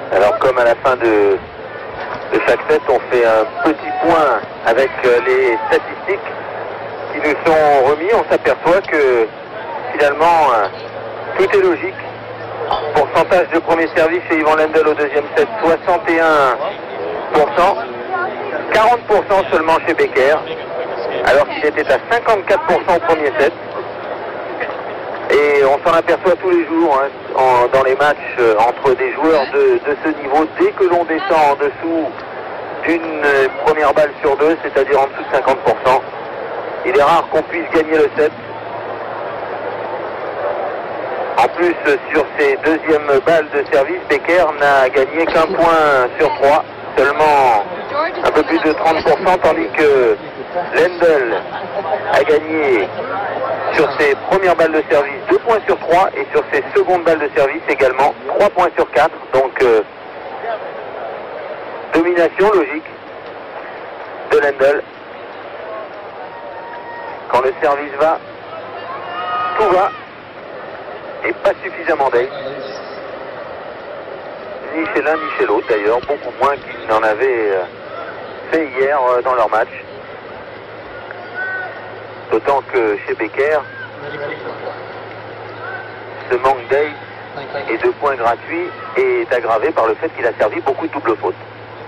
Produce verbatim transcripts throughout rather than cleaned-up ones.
Alors comme à la fin de, de chaque set, on fait un petit point avec les statistiques qui nous sont remis, on s'aperçoit que finalement tout est logique. Pourcentage de premier service chez Ivan Lendl au deuxième set, soixante et un pour cent. quarante pour cent seulement chez Becker, alors qu'il était à cinquante-quatre pour cent au premier set. Et on s'en aperçoit tous les jours hein, en, dans les matchs euh, entre des joueurs de, de ce niveau. Dès que l'on descend en dessous d'une euh, première balle sur deux, c'est-à-dire en dessous de cinquante pour cent, il est rare qu'on puisse gagner le set. En plus, euh, sur ses deuxièmes balles de service, Becker n'a gagné qu'un point sur trois, seulement un peu plus de trente pour cent, tandis que Lendl a gagné sur ses premières balles de service deux points sur trois et sur ses secondes balles de service également trois points sur quatre. Donc euh, domination logique de Lendl. Quand le service va, tout va et pas suffisamment d'aide. Ni chez l'un ni chez l'autre d'ailleurs, beaucoup moins qu'ils n'en avaient euh, fait hier euh, dans leur match. D'autant que chez Becker, ce manque d'aide et de points gratuits est aggravé par le fait qu'il a servi beaucoup de doubles fautes.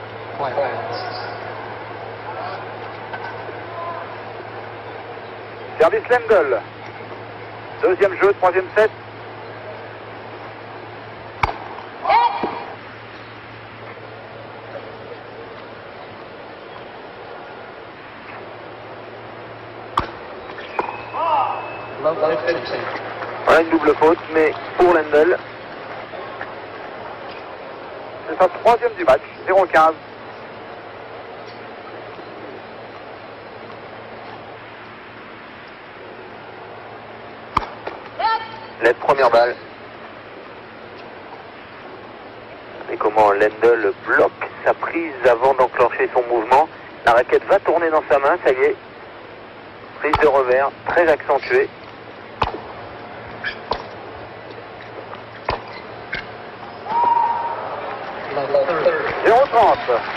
Service Lendl. Deuxième jeu, troisième set. Voilà une double faute, mais pour Lendl. C'est sa troisième du match, zéro quinze. La première balle. Et comment Lendl bloque sa prise avant d'enclencher son mouvement. La raquette va tourner dans sa main, ça y est. Prise de revers, très accentuée. zéro trente.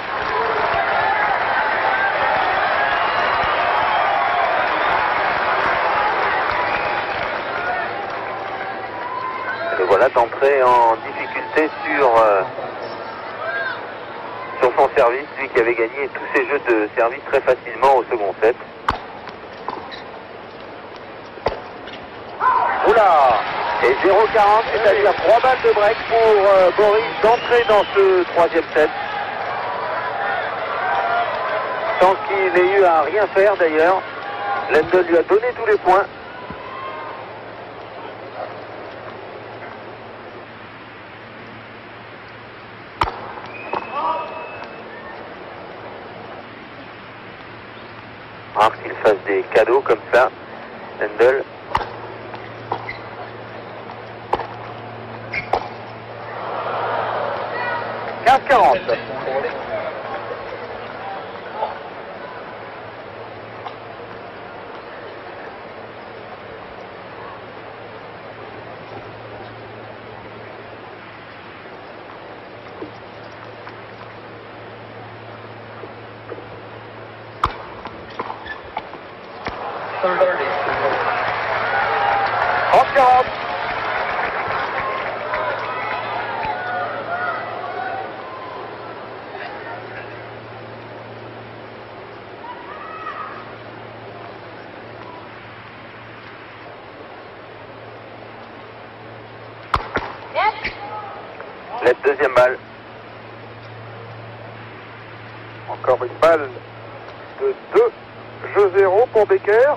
Et voilà d'entrer en difficulté sur, euh, sur son service, lui qui avait gagné tous ses jeux de service très facilement au second set. Oula! Et zéro quarante, c'est-à-dire trois balles de break pour euh, Boris d'entrer dans ce troisième set. Sans qu'il ait eu à rien faire d'ailleurs. Lendl lui a donné tous les points. Rare qu'il fasse des cadeaux comme ça, Lendl. quinze quarante. trente quarante. La deuxième balle. Encore une balle de deux jeux zéro pour Becker.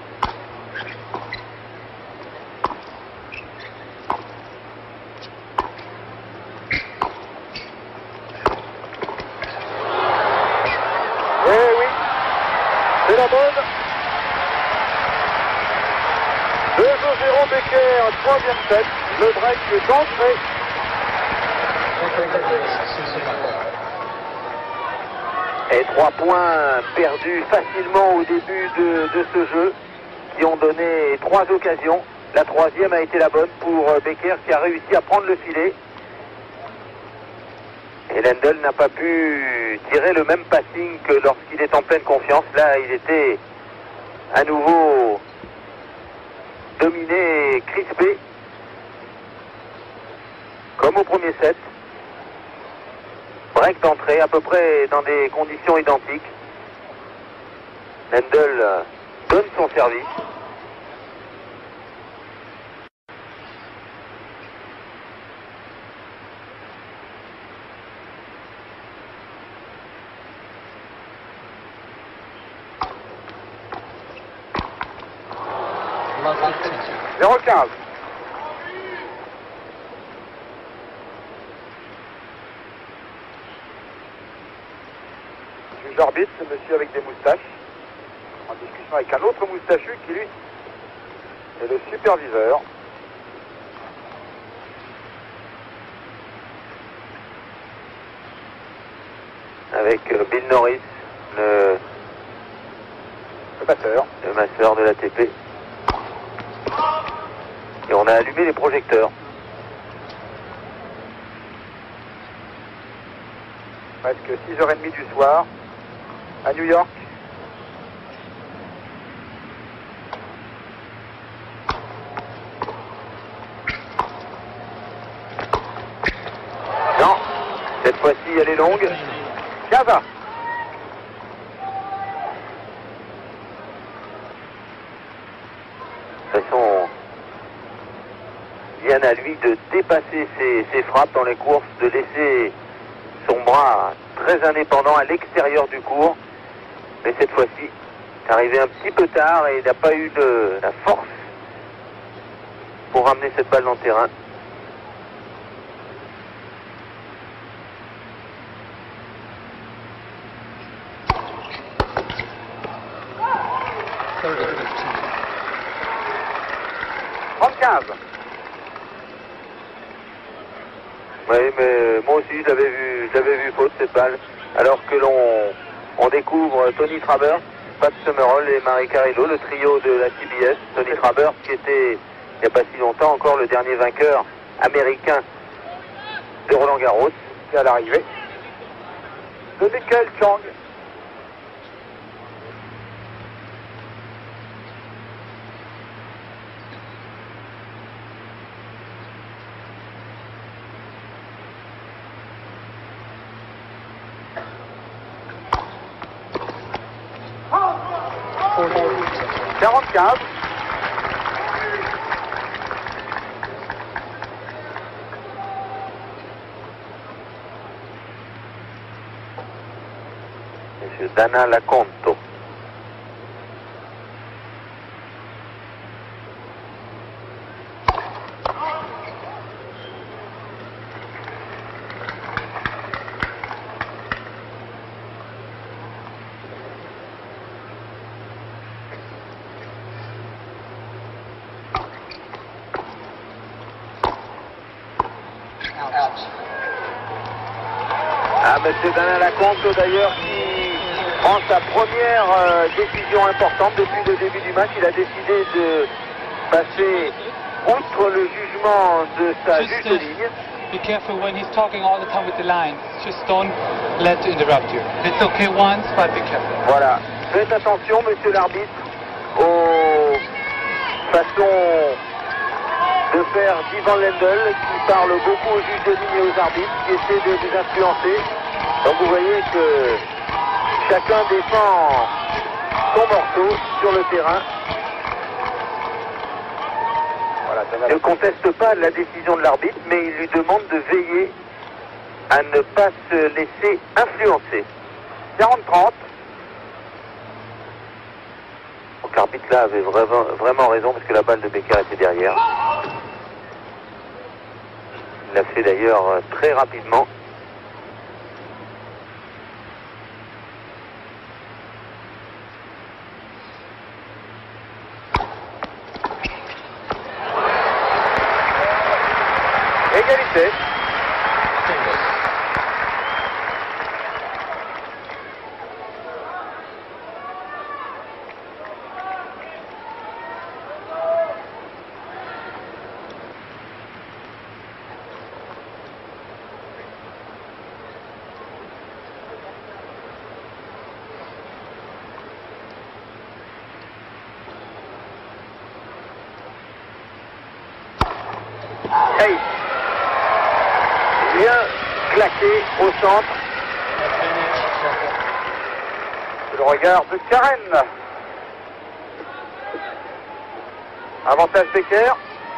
Eh oui, c'est la bonne. deux jeux zéro Becker, troisième set. Le break est entré. Et trois points perdus facilement au début de, de ce jeu, qui ont donné trois occasions. La troisième a été la bonne pour Becker, qui a réussi à prendre le filet. Lendl n'a pas pu tirer le même passing que lorsqu'il est en pleine confiance. Là, il était à nouveau dominé, crispé, comme au premier set. Break d'entrée, à peu près dans des conditions identiques. Lendl donne son service. zéro quinze. Juge arbitre, ce monsieur avec des moustaches, en discussion avec un autre moustachu qui, lui, est le superviseur. Avec Bill Norris, le, le masseur. le masseur de l'A T P. Et on a allumé les projecteurs. Presque six heures trente du soir, à New York. Non, cette fois-ci elle est longue. Gaza. De toute façon, bien à lui de dépasser ses, ses frappes dans les courses, de laisser son bras très indépendant à l'extérieur du court. Mais cette fois-ci, c'est arrivé un petit peu tard et il n'a pas eu de la force pour ramener cette balle dans le terrain. trente-quinze. Oui, mais moi aussi je l'avais vu, je l'avais vu faute cette balle. Alors que l'on on découvre Tony Travers, Pat Summerall et Mary Carillo, le trio de la C B S. Tony Travers qui était, il n'y a pas si longtemps encore, le dernier vainqueur américain de Roland Garros. C'est à l'arrivée de Michael Chang. quarante-quinze. Monsieur Dana Laconto. Ah, monsieur Dana Laconto d'ailleurs qui prend sa première euh, décision importante depuis le début du match. Il a décidé de passer outre le jugement de sa Just, juste uh, ligne. Be careful when he's talking all the time with the line. Just don't let it interrupt you. It's okay once, but be careful. Voilà. Faites attention, monsieur l'arbitre, aux façons de faire d'Ivan Lendl, qui parle beaucoup aux juges de ligne et aux arbitres, qui essaie de les influencer. Donc vous voyez que chacun défend son morceau sur le terrain. Voilà, Il ne conteste pas la décision de l'arbitre, mais il lui demande de veiller à ne pas se laisser influencer. quarante trente. Donc l'arbitre là avait vraiment, vraiment raison parce que la balle de Becker était derrière. Il l'a fait d'ailleurs euh, très rapidement. Égalité. bien claqué au centre. Le regard de Karen. Avantage Becker.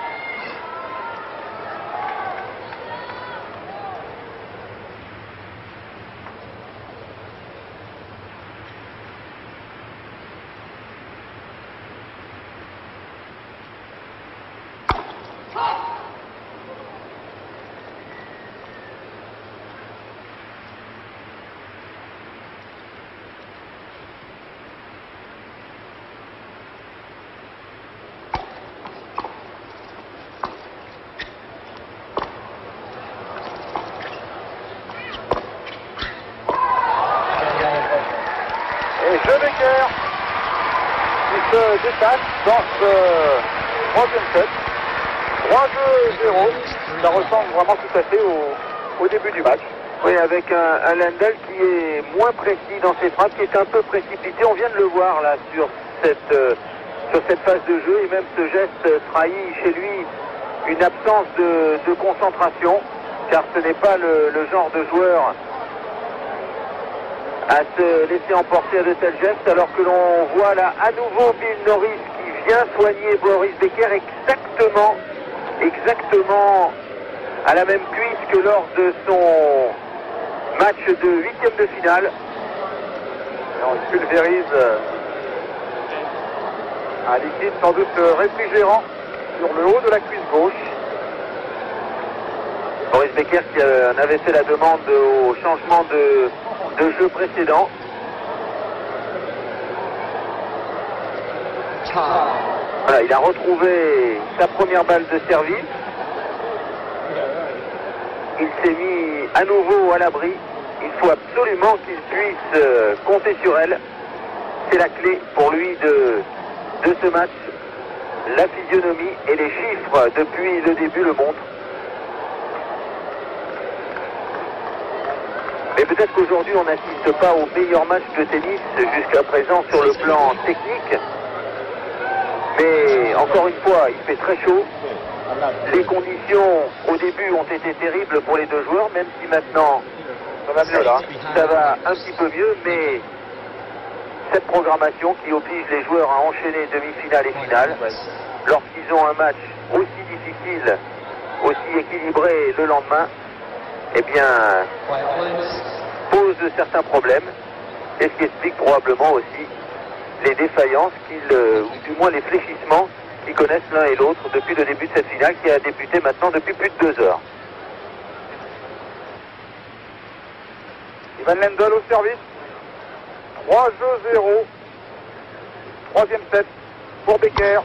Et jeu Becker qui se détache dans ce troisième set. trois deux zéro. Ça ressemble vraiment tout à fait au, au début du match. Oui, avec un, un Lendl qui est moins précis dans ses frappes, qui est un peu précipité. On vient de le voir là sur cette, euh, sur cette phase de jeu, et même ce geste trahit chez lui une absence de, de concentration, car ce n'est pas le, le genre de joueur à se laisser emporter à de tels gestes, alors que l'on voit là à nouveau Bill Norris qui vient soigner Boris Becker exactement, exactement à la même cuisse que lors de son match de huitième de finale. Et on pulvérise un liquide sans doute réfrigérant sur le haut de la cuisse gauche. Boris Becker qui en avait fait la demande au changement de, de jeu précédent. Voilà, il a retrouvé sa première balle de service. Il s'est mis à nouveau à l'abri. Il faut absolument qu'il puisse euh, compter sur elle. C'est la clé pour lui de, de ce match. La physionomie et les chiffres depuis le début le montrent. Mais peut-être qu'aujourd'hui on n'assiste pas au meilleur match de tennis jusqu'à présent sur le plan technique. Mais encore une fois, il fait très chaud. Les conditions au début ont été terribles pour les deux joueurs, même si maintenant Ça va mieux là. ça va un petit peu mieux, mais cette programmation qui oblige les joueurs à enchaîner demi-finale et finale, lorsqu'ils ont un match aussi difficile, aussi équilibré le lendemain, eh bien, pose certains problèmes, et ce qui explique probablement aussi les défaillances, qu'ils, euh, ou du moins les fléchissements qu'ils connaissent l'un et l'autre depuis le début de cette finale qui a débuté maintenant depuis plus de deux heures. Ivan Lendl au service. trois deux zéro. Troisième set pour Becker.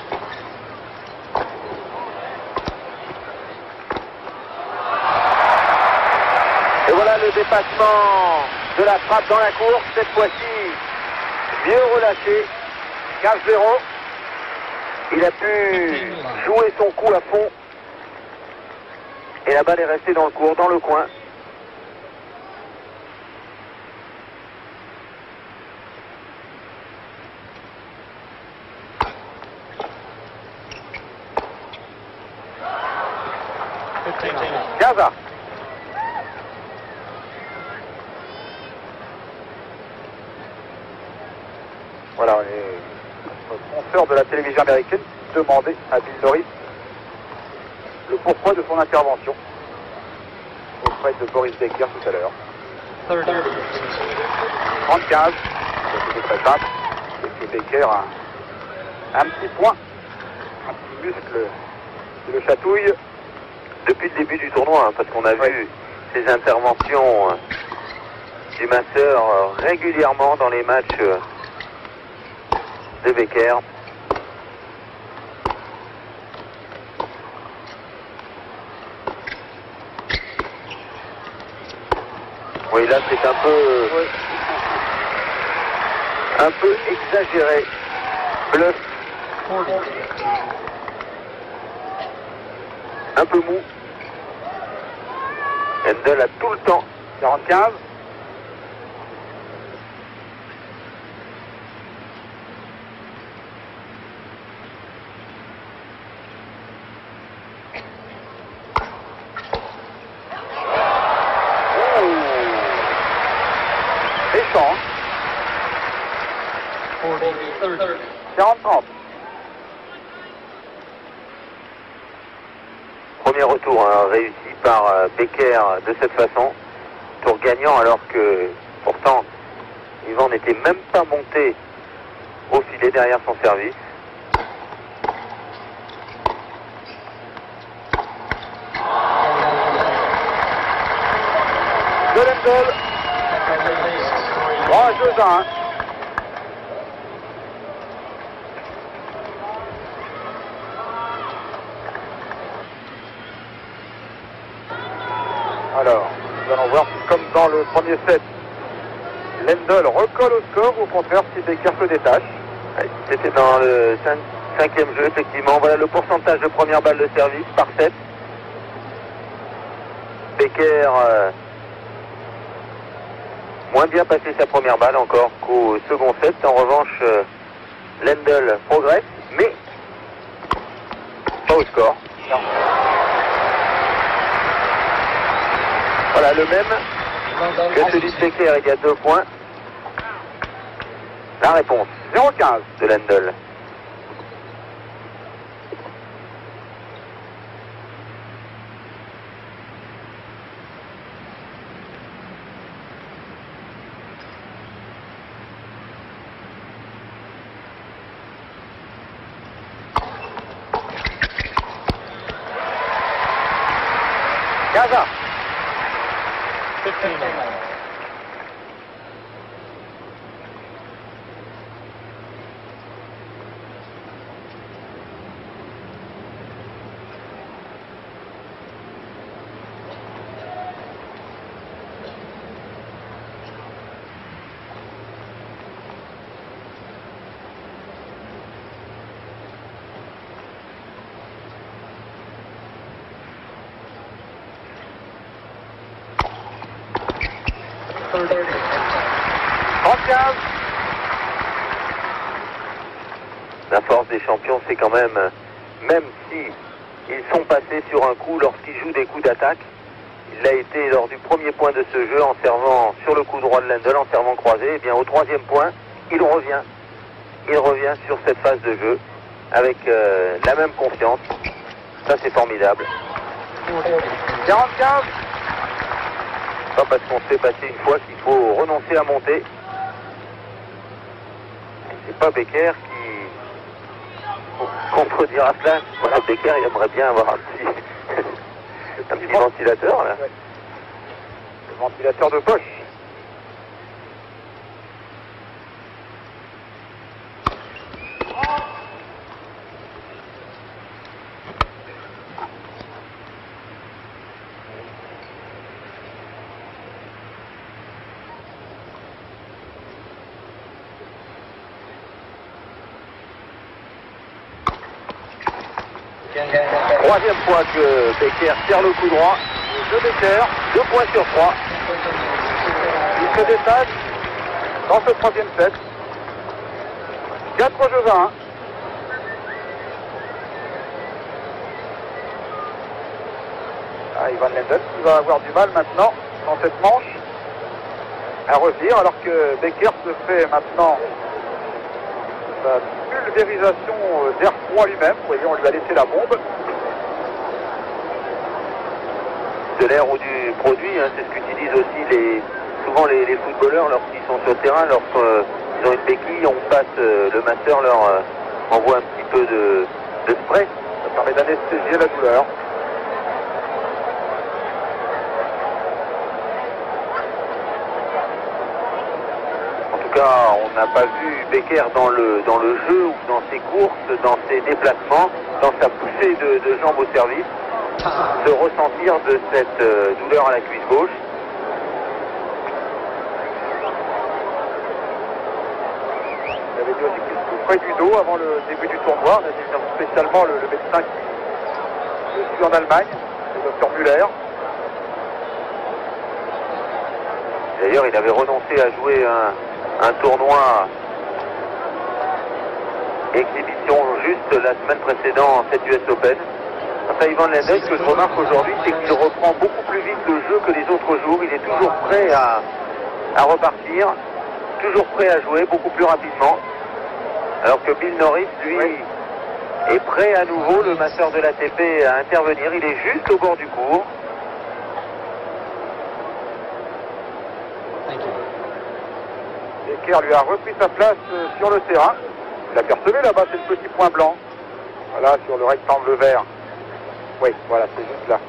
Et voilà le dépassement de la frappe dans la course, cette fois-ci mieux relâché. quinze zéro. Il a pu jouer son coup à fond. Et la balle est restée dans le court, dans le coin. Gaza. Voilà, les sponsors de la télévision américaine demandaient à Bill Norris le pourquoi de son intervention auprès de Boris Becker tout à l'heure. trente-quinze, c'était très simple, c'est que Becker a un petit point, un petit muscle qui le chatouille. Depuis le début du tournoi, hein, parce qu'on a vu ces interventions euh, du masseur euh, régulièrement dans les matchs euh, de Becker. Oui, là c'est un peu Oui. un peu exagéré. Bluff. Un peu mou. Lendl a tout le temps. quarante-quinze. temps. quarante trente. Premier retour hein, réussi par euh, Becker de cette façon. Tour gagnant alors que pourtant Yvan n'était même pas monté au filet derrière son service. De Lendl. trois jeux à un. Alors, nous allons voir si, comme dans le premier set, Lendl recolle au score ou au contraire si Becker se détache. Ouais, c'était dans le cinq, cinquième jeu, effectivement. Voilà le pourcentage de première balle de service par set. Becker euh, moins bien passé sa première balle encore qu'au second set. En revanche, euh, Lendl progresse, mais pas au score. Non. Voilà le même que celui de Becker il y a deux points. La réponse zéro quinze de Lendl. Gaza. trente-quinze. La force des champions, c'est quand même, même si ils sont passés sur un coup lorsqu'ils jouent des coups d'attaque, il l'a été lors du premier point de ce jeu en servant sur le coup droit de Lendl, en servant croisé. Et bien au troisième point, il revient, il revient sur cette phase de jeu avec euh, la même confiance. Ça c'est formidable. quarante-quinze. Pas parce qu'on se fait passer une fois qu'il faut renoncer à monter. C'est pas Becker qui contredira cela. Voilà, Becker il aimerait bien avoir un petit, un petit ventilateur là. Le ventilateur de poche. Troisième fois que Becker tire le coup droit. De Becker. Deux points sur trois. Il se détache dans ce troisième set. quatre jeux à un. Ah, Ivan Lendl qui va avoir du mal maintenant dans cette manche à revenir alors que Becker se fait maintenant sa pulvérisation d'air froid lui-même. Vous voyez, on lui a laissé la bombe. De l'air ou du produit, hein, c'est ce qu'utilisent aussi les, souvent les, les footballeurs lorsqu'ils sont sur le terrain, lorsqu'ils ont une béquille, on passe, euh, le masseur leur euh, envoie un petit peu de, de spray. Ça permet d'anesthésier la douleur. En tout cas, on n'a pas vu Becker dans le, dans le jeu ou dans ses courses, dans ses déplacements, dans sa poussée de, de jambes au service, se ressentir de cette euh, douleur à la cuisse gauche. Il avait dit aussi qu'il souffrait du dos avant le début du tournoi. On a dit spécialement le, le médecin qui le suit en Allemagne, le docteur Müller. D'ailleurs, il avait renoncé à jouer un, un tournoi exhibition juste la semaine précédente, cette U S Open. Enfin, Ivan Lendl, ce que je remarque aujourd'hui, c'est qu'il reprend beaucoup plus vite le jeu que les autres jours. Il est toujours prêt à, à repartir. toujours prêt à jouer beaucoup plus rapidement. Alors que Bill Norris, lui, oui. est prêt à nouveau, le masseur de l'A T P, à intervenir. Il est juste au bord du court. Becker lui a repris sa place euh, sur le terrain. Vous l'apercevez là-bas, c'est le petit point blanc. Voilà, sur le rectangle vert. Oui, voilà, c'est juste là.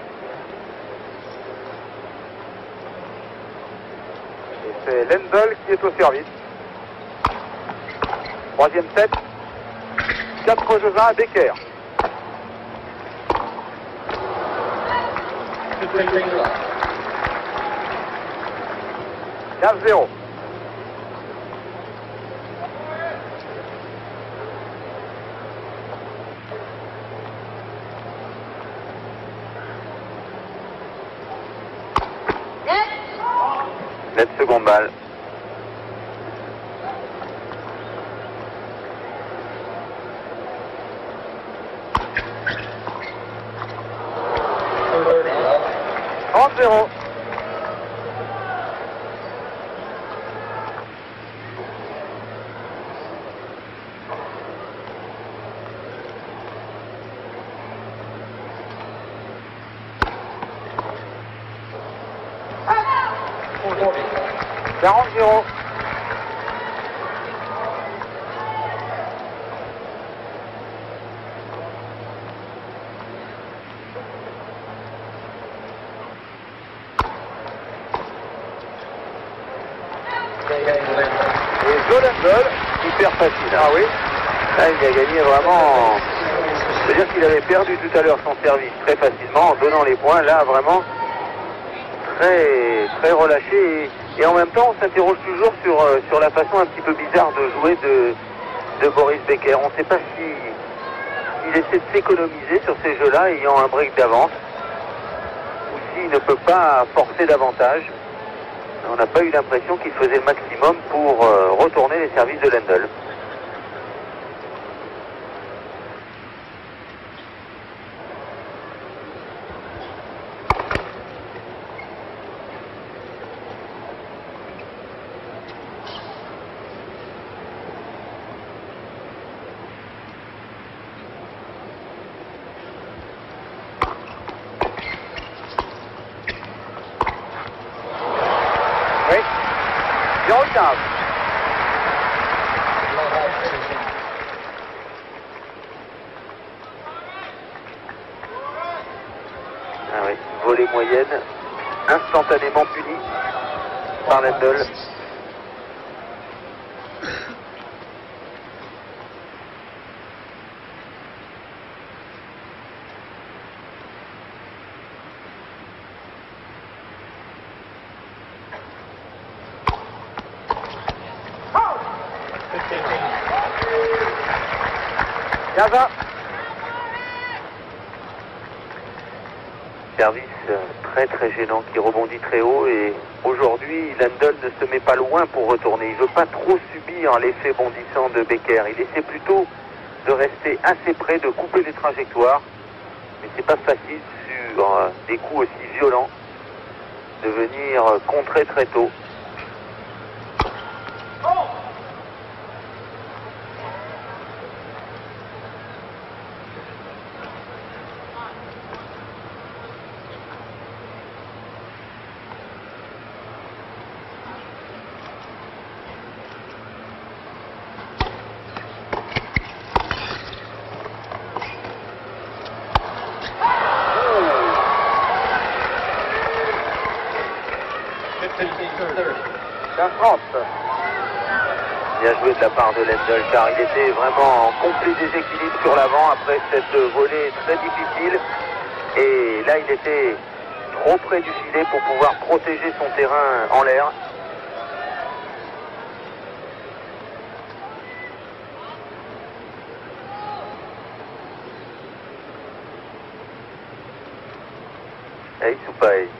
Et c'est Lendl qui est au service. Troisième set. quatre jeux à un à Becker. quinze zéro. Net seconde balle. trente zéro. quarante zéro. Et Joe Lendl, Hyper facile. Hein. Ah oui. Là, il a gagné vraiment. C'est-à-dire qu'il avait perdu tout à l'heure son service très facilement en donnant les points. Là, vraiment très, très relâché. Et, et en même temps, on s'interroge toujours sur, euh, sur la façon un petit peu bizarre de jouer de, de Boris Becker. On ne sait pas si il essaie de s'économiser sur ces jeux-là, ayant un break d'avance, ou s'il ne peut pas forcer davantage. On n'a pas eu l'impression qu'il faisait le maximum pour euh, retourner les services de Lendl. zéro quinze. Ah oui, volée moyenne, instantanément punie par Lendl. Gaza. Service très très gênant qui rebondit très haut et aujourd'hui Lendl ne se met pas loin pour retourner. Il ne veut pas trop subir l'effet bondissant de Becker. Il essaie plutôt de rester assez près, de couper les trajectoires. Mais c'est pas facile sur euh, des coups aussi violents de venir euh, contrer très tôt. quinze trente. Bien joué de la part de Lendl car il était vraiment en complet déséquilibre sur l'avant après cette volée très difficile. Et là il était trop près du filet pour pouvoir protéger son terrain en l'air. Ace ou pas ace?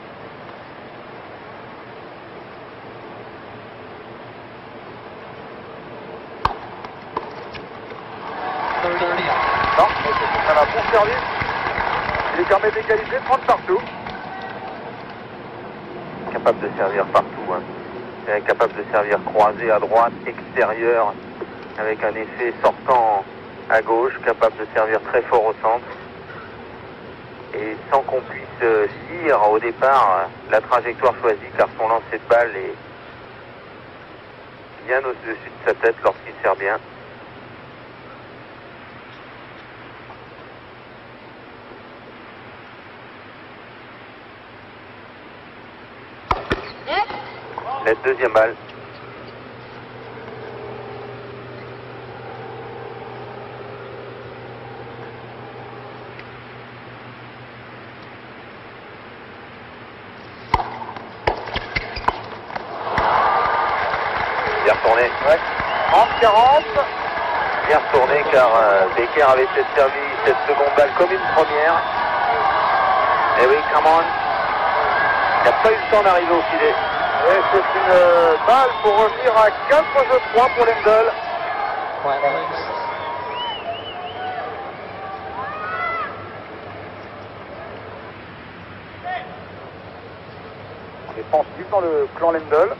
Non, ça va bon service. Il permet d'égaliser trente partout. Capable de servir partout. Hein. est capable de servir croisé à droite, extérieur, avec un effet sortant à gauche, capable de servir très fort au centre. Et sans qu'on puisse euh, lire au départ euh, la trajectoire choisie, car son lancer de balle est bien au-dessus de sa tête lorsqu'il sert bien. La deuxième balle. Bien retourné. Ouais. trente quarante. Bien retourné car euh, Becker avait peut-être servi cette seconde balle comme une première. Et oui, come on. Il n'a pas eu le temps d'arriver au filet. Et c'est une euh, balle pour revenir à quatre jeux trois pour Lendl. Défensif dans le clan Lendl.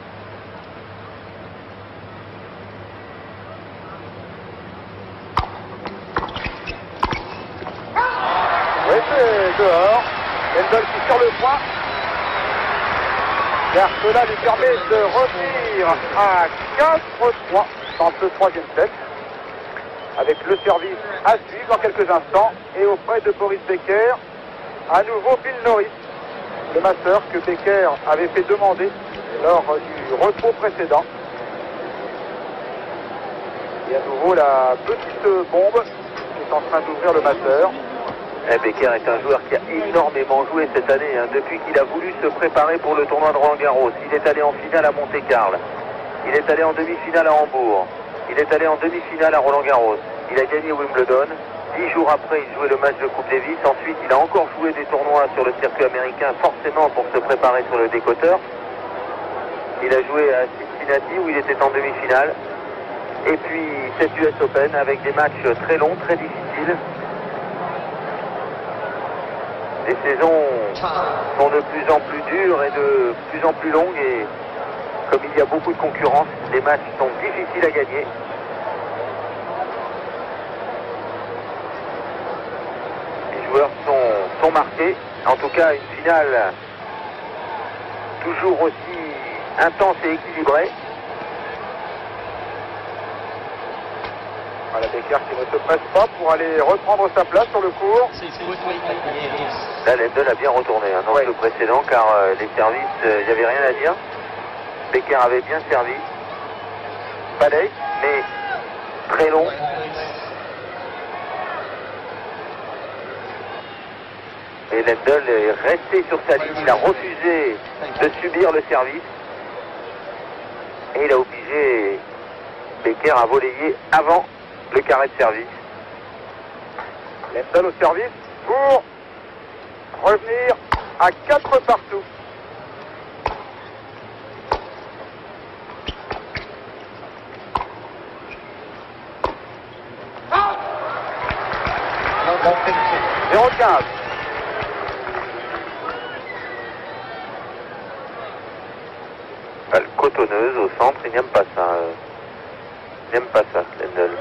Oui, c'est dehors. Lendl qui tire le point. Car cela lui permet de revenir à quatre trois dans ce troisième set. Avec le service à suivre dans quelques instants. Et auprès de Boris Becker, à nouveau Phil Norris, le masseur que Becker avait fait demander lors du repos précédent. Et à nouveau la petite bombe qui est en train d'ouvrir le masseur. Et Becker est un joueur qui a énormément joué cette année, hein, depuis qu'il a voulu se préparer pour le tournoi de Roland-Garros. Il est allé en finale à Monte-Carlo. Il est allé en demi-finale à Hambourg. Il est allé en demi-finale à Roland-Garros. Il a gagné Wimbledon. Dix jours après, il jouait le match de Coupe Davis. Ensuite, il a encore joué des tournois sur le circuit américain, forcément pour se préparer sur le décoteur. Il a joué à Cincinnati où il était en demi-finale. Et puis cette U S Open avec des matchs très longs, très difficiles. Les saisons sont de plus en plus dures et de plus en plus longues. Et comme il y a beaucoup de concurrence, les matchs sont difficiles à gagner. Les joueurs sont, sont marqués. En tout cas, une finale toujours aussi intense et équilibrée. Voilà Becker qui ne se presse pas pour aller reprendre sa place sur le court. Là, Lendl a bien retourné hein, dans ouais. le précédent, car euh, les services, il euh, n'y avait rien à dire. Becker avait bien servi. Pareil, mais très long. Et Lendl est resté sur sa ligne. Il a refusé de subir le service. Et il a obligé Becker à voler avant le carré de service. Lendl au service pour revenir à quatre partout. zéro quinze. Balle cotonneuse au centre, il n'aime pas ça. euh, Il n'aime pas ça, Lendl.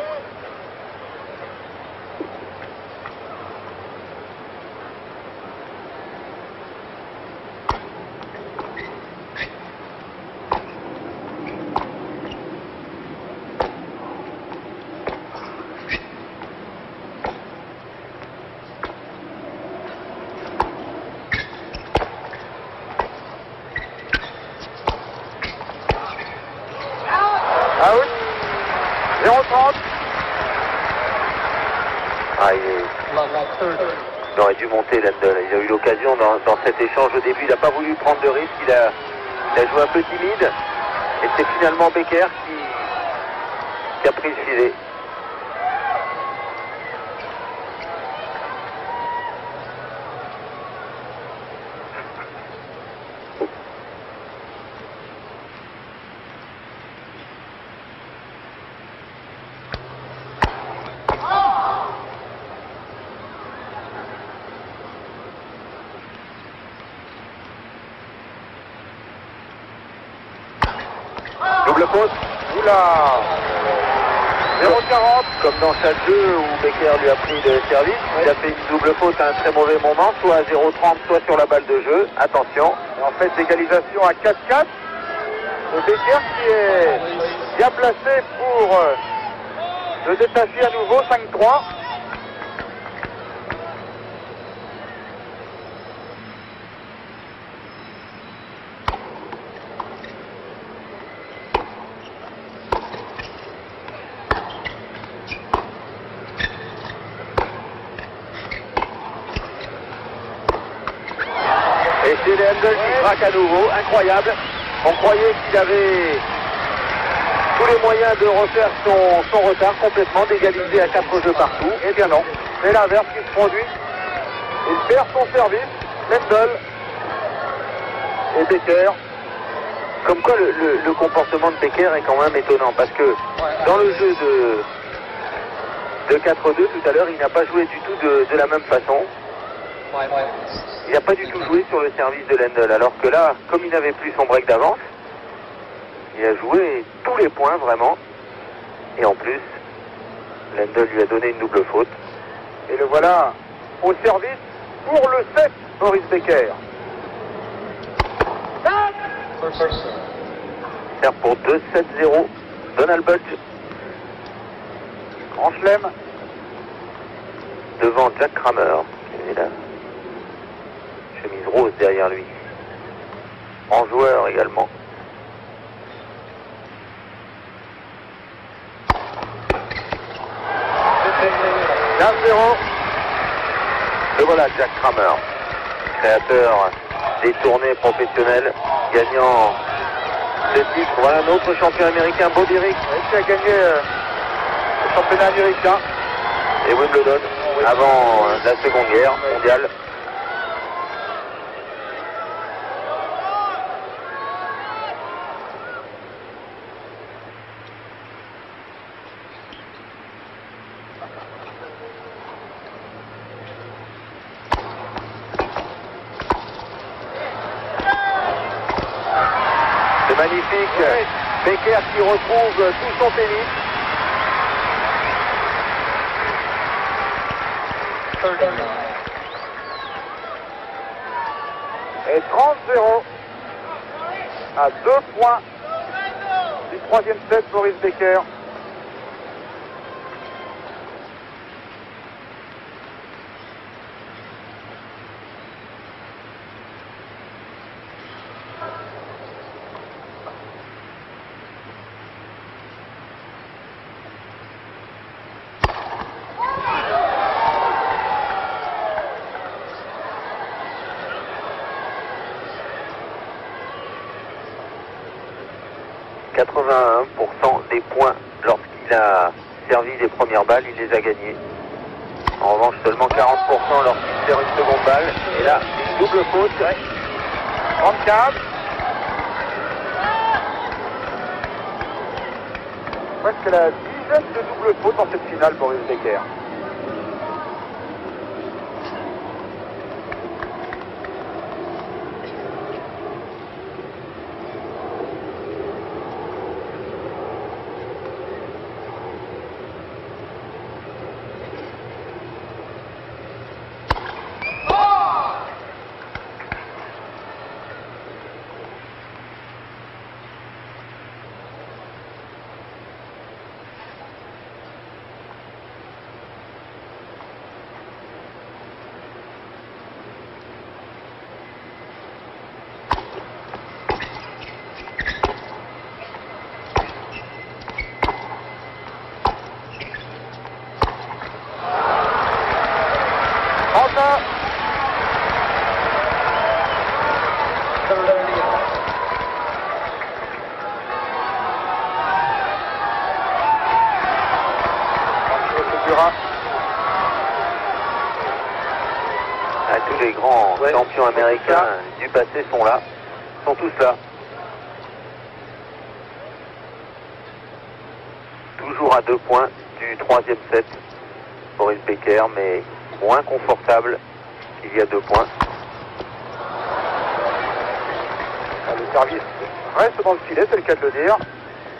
Out. zéro trente. Ah, il, est... il aurait dû monter Lendl. Il a eu l'occasion dans, dans cet échange au début. Il n'a pas voulu prendre de risque. Il a, il a joué un peu timide. Et c'est finalement Becker qui, qui a pris le filet. Double faute. Oula. zéro quarante. Comme dans chaque jeu où Becker lui a pris le service, oui. Il a fait une double faute à un très mauvais moment, soit à zéro trente, soit sur la balle de jeu. Attention. Et en fait, l'égalisation à quatre quatre. Le Becker qui est bien placé pour euh, le détacher à nouveau, cinq trois. Et c'est les Handel qui craquent à nouveau, incroyable. On croyait qu'il avait tous les moyens de refaire son, son retard complètement, d'égaliser à quatre jeux partout. Eh bien non, c'est l'inverse qui se produit. Il perd son service, Lendl et Becker. Comme quoi le, le, le comportement de Becker est quand même étonnant, parce que dans le jeu de, de quatre deux tout à l'heure, il n'a pas joué du tout de, de la même façon. Il n'a pas du tout joué sur le service de Lendl, alors que là, comme il n'avait plus son break d'avance, il a joué tous les points vraiment. Et en plus, Lendl lui a donné une double faute. Et le voilà au service pour le sept, Boris Becker. Sert pour deux sept zéro, Donald Budge. Grand chelem. Devant Jack Kramer. Et là, chemise rose derrière lui. En joueur également. quinze zéro. Et voilà Jack Kramer, créateur des tournées professionnelles, gagnant ce titre. Voilà un autre champion américain, Bobby Riggs, qui a gagné euh, le championnat américain et Wimbledon avant la Seconde Guerre mondiale. C'est magnifique. Becker qui retrouve tout son tennis. Et trente zéro à deux points du troisième set, Boris Becker. quatre-vingt-un pour cent des points lorsqu'il a servi des premières balles, il les a gagnés. En revanche, seulement quarante pour cent lorsqu'il sert une seconde balle. Et là, une double faute. trente-quatre. Presque la dizaine de doubles fautes dans cette finale, Boris Becker. Ah, tous les grands ouais, champions américains du passé sont là, sont tous là. Toujours à deux points du troisième set, Boris Becker, mais moins confortable qu'il y a deux points. Le service reste dans le filet, c'est le cas de le dire.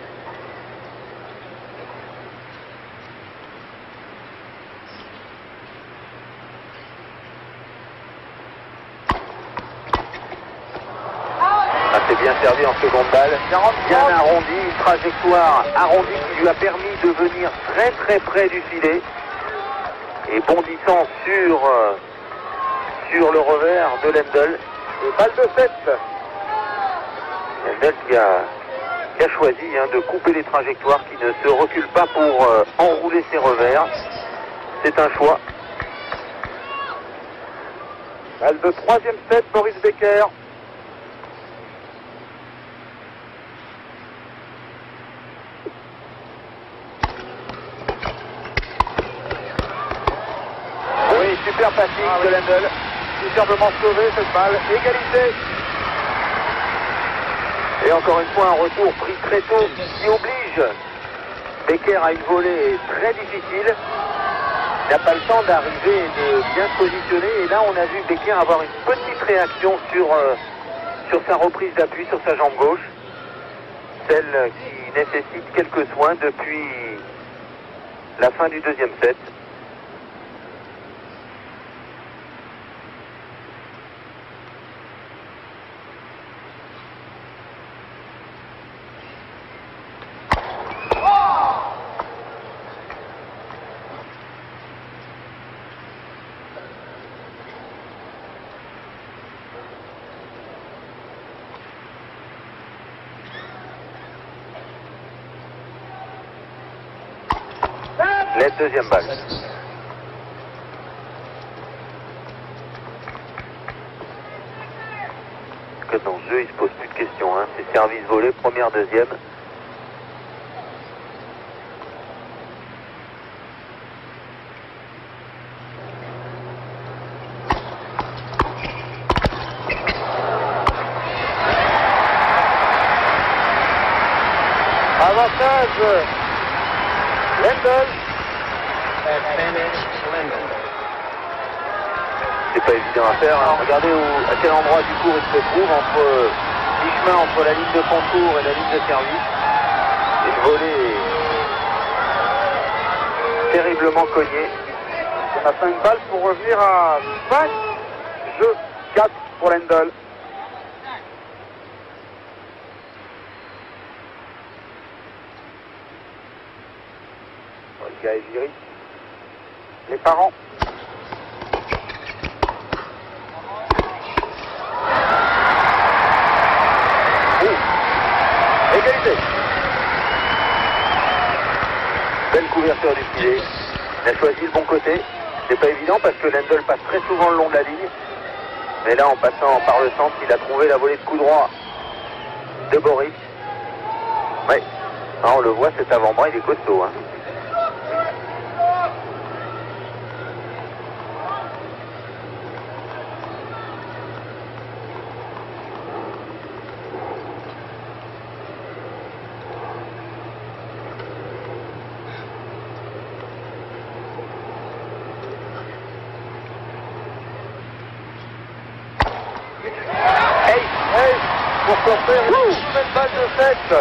C'est bien servi en seconde balle. Bien arrondi, une trajectoire arrondie qui lui a permis de venir très très près du filet. Et bondissant sur, euh, sur le revers de Lendl. Et balle de sept. Lendl qui a, qui a choisi hein, de couper les trajectoires, qui ne se recule pas pour euh, enrouler ses revers. C'est un choix. Balle de troisième set, Boris Becker. Oui, super passing ah, de oui. Lendl. Superbement sauvé cette balle. Égalité. Et encore une fois, un retour pris très tôt qui oblige Becker à une volée très difficile. Il n'a pas le temps d'arriver et de bien se positionner. Et là, on a vu Becker avoir une petite réaction sur, euh, sur sa reprise d'appui, sur sa jambe gauche. Celle qui nécessite quelques soins depuis la fin du deuxième set. La deuxième balle. Que dans ce jeu, il se pose plus de questions. Hein. C'est service volé, première, deuxième. Avantage Lendl. C'est pas évident à faire. Hein. Regardez où, à quel endroit du cours il se trouve, entre mi-chemin entre la ligne de contour et la ligne de service. Une volée terriblement cognée. On a fait une balle pour revenir à cinq jeux, quatre pour Lendl. Olga et Viry. Les parents. Oui. Égalité. Belle couverture du filet. Il a choisi le bon côté. C'est pas évident parce que Lendl passe très souvent le long de la ligne. Mais là, en passant par le centre, il a trouvé la volée de coup droit de Boris. Oui. Ah, on le voit, cet avant-bras, il est costaud. Hein. Pour sortir une nouvelle balle de sept.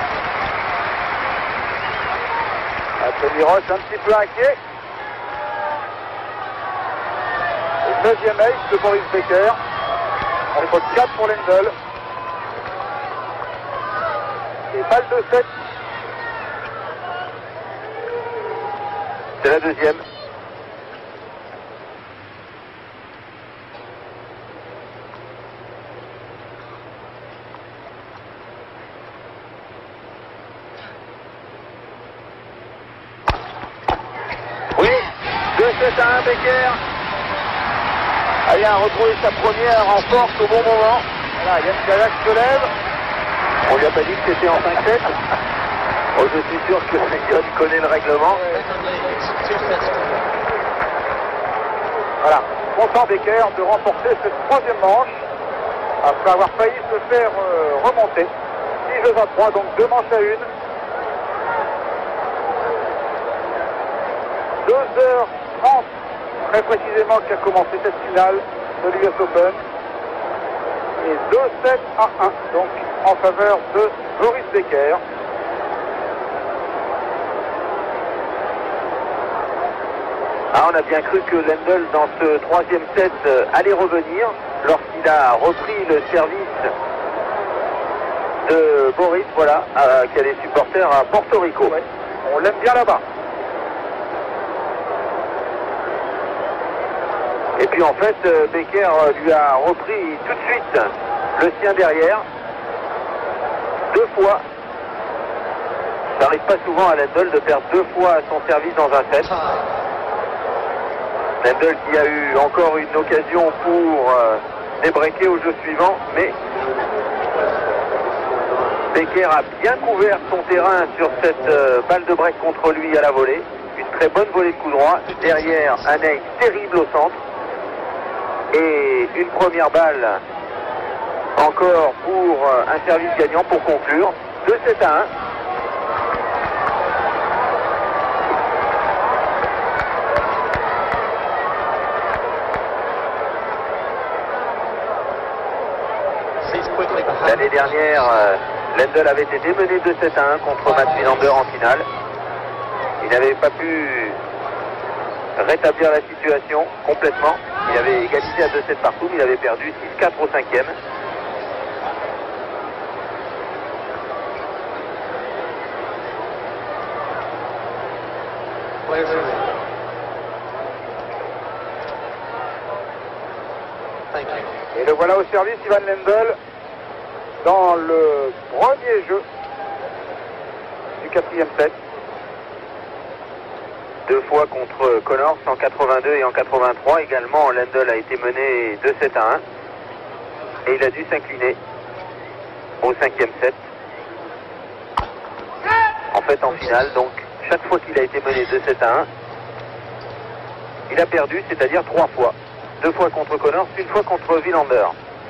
Anthony Roche un petit peu inquiet. Le neuvième ace de Boris Becker. On est au quatre pour Lendl. Et balle de sept. C'est la deuxième. deux sept à un Becker. Allez, a retrouvé sa première en force au bon moment. Voilà, Yann Calac se lève. On lui a pas dit que c'était en cinq sept. Oh, je suis sûr que Yann connaît le règlement. Voilà, content Becker de remporter cette troisième manche après avoir failli se faire euh, remonter. six jeux à trois, donc deux manches à une. deux heures trente très précisément qu'a commencé cette finale de l'U S Open. Et deux sept à un donc en faveur de Boris Becker. Ah, on a bien cru que Lendl dans ce troisième set euh, allait revenir lorsqu'il a repris le service de Boris, voilà, euh, qui a des supporters à Porto Rico. Ouais. On l'aime bien là-bas. Et puis en fait, euh, Becker euh, lui a repris tout de suite le sien derrière. Deux fois. Ça n'arrive pas souvent à Lendl de perdre deux fois son service dans un set. Lendl qui a eu encore une occasion pour euh, débreaker au jeu suivant, mais Becker a bien couvert son terrain sur cette euh, balle de break contre lui à la volée. Une très bonne volée de coup droit. Derrière, un ace terrible au centre. Et une première balle encore pour euh, un service gagnant pour conclure. deux sept à un. L'année dernière, euh, Lendl avait été démené deux sept à un contre Mats Wilander en finale. Il n'avait pas pu rétablir la situation complètement. Il avait égalisé à deux sept partout, mais il avait perdu six quatre au cinquième. Et le voilà au service, Ivan Lendl, dans le premier jeu du quatrième set. Deux fois contre Connors en quatre-vingt-deux et en quatre-vingt-trois. Également, Lendl a été mené deux sept à un. Et il a dû s'incliner au cinquième set. En fait, en finale, donc, chaque fois qu'il a été mené deux sept à un, il a perdu, c'est-à-dire trois fois. Deux fois contre Connors, une fois contre Wilander.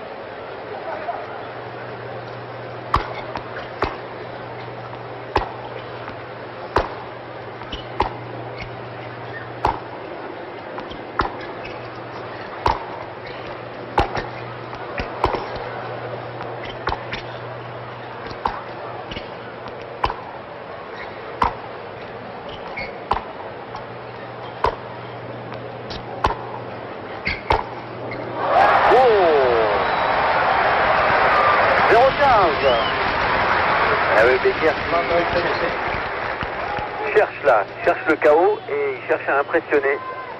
Ah oui, Becker cherche là, cherche le chaos et il cherche à impressionner.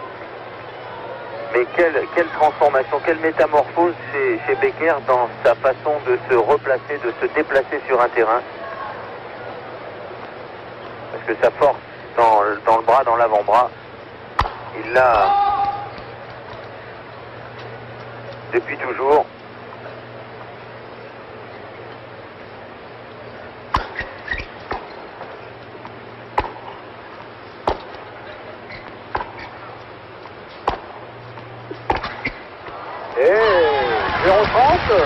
Mais quelle, quelle transformation, quelle métamorphose chez, chez Becker dans sa façon de se replacer, de se déplacer sur un terrain. Parce que sa force dans, dans le bras, dans l'avant-bras, il l'a depuis toujours. Et zéro trente.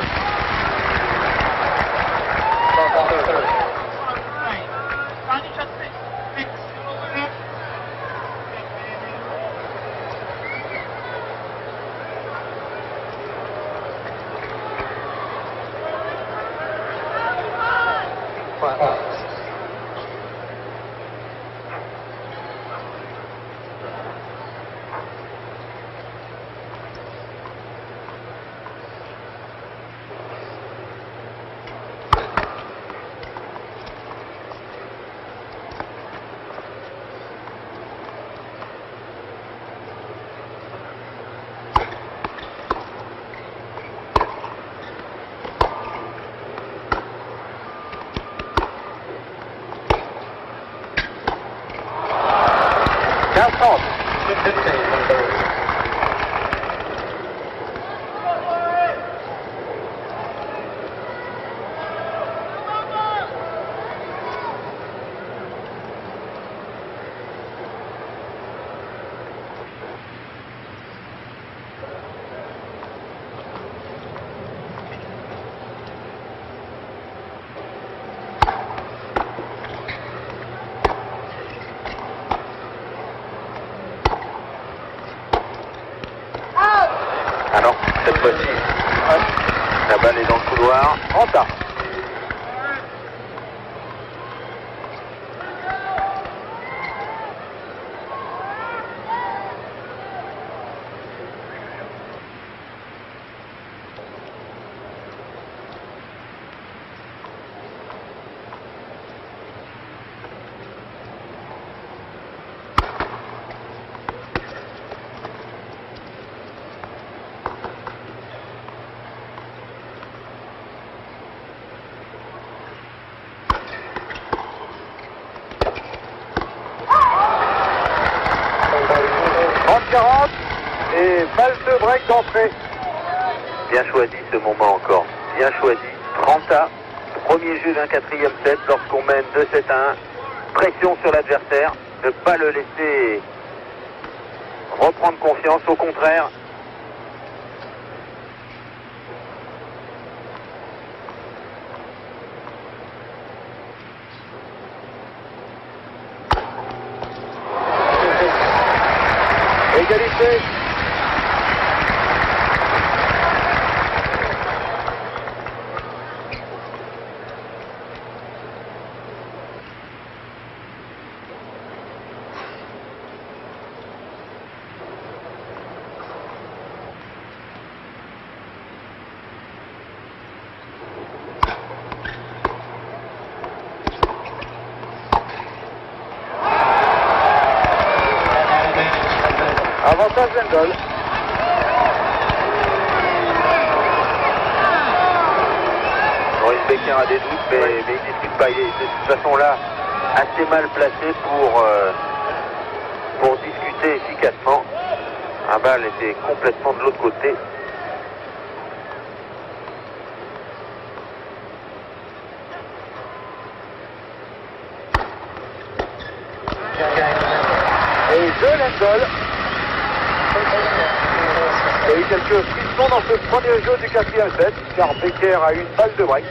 quinze trente. Ah non, cette fois-ci, la balle est dans le couloir. En tas. de break d'entrée. Bien choisi ce moment encore. Bien choisi. trente à. Premier jeu d'un quatrième set lorsqu'on mène deux sept à un. Pression sur l'adversaire. Ne pas le laisser reprendre confiance. Au contraire. Égalité. Avantage Lendl. Boris Becker a des doutes, mais, Ouais. mais il ne discute pas. Il est de toute façon là assez mal placé pour, euh, pour discuter efficacement. Un balle était complètement de l'autre côté. Et jeu Lendl. Il y a eu quelques frissons dans ce premier jeu du quatrième set, car Becker a eu une balle de break.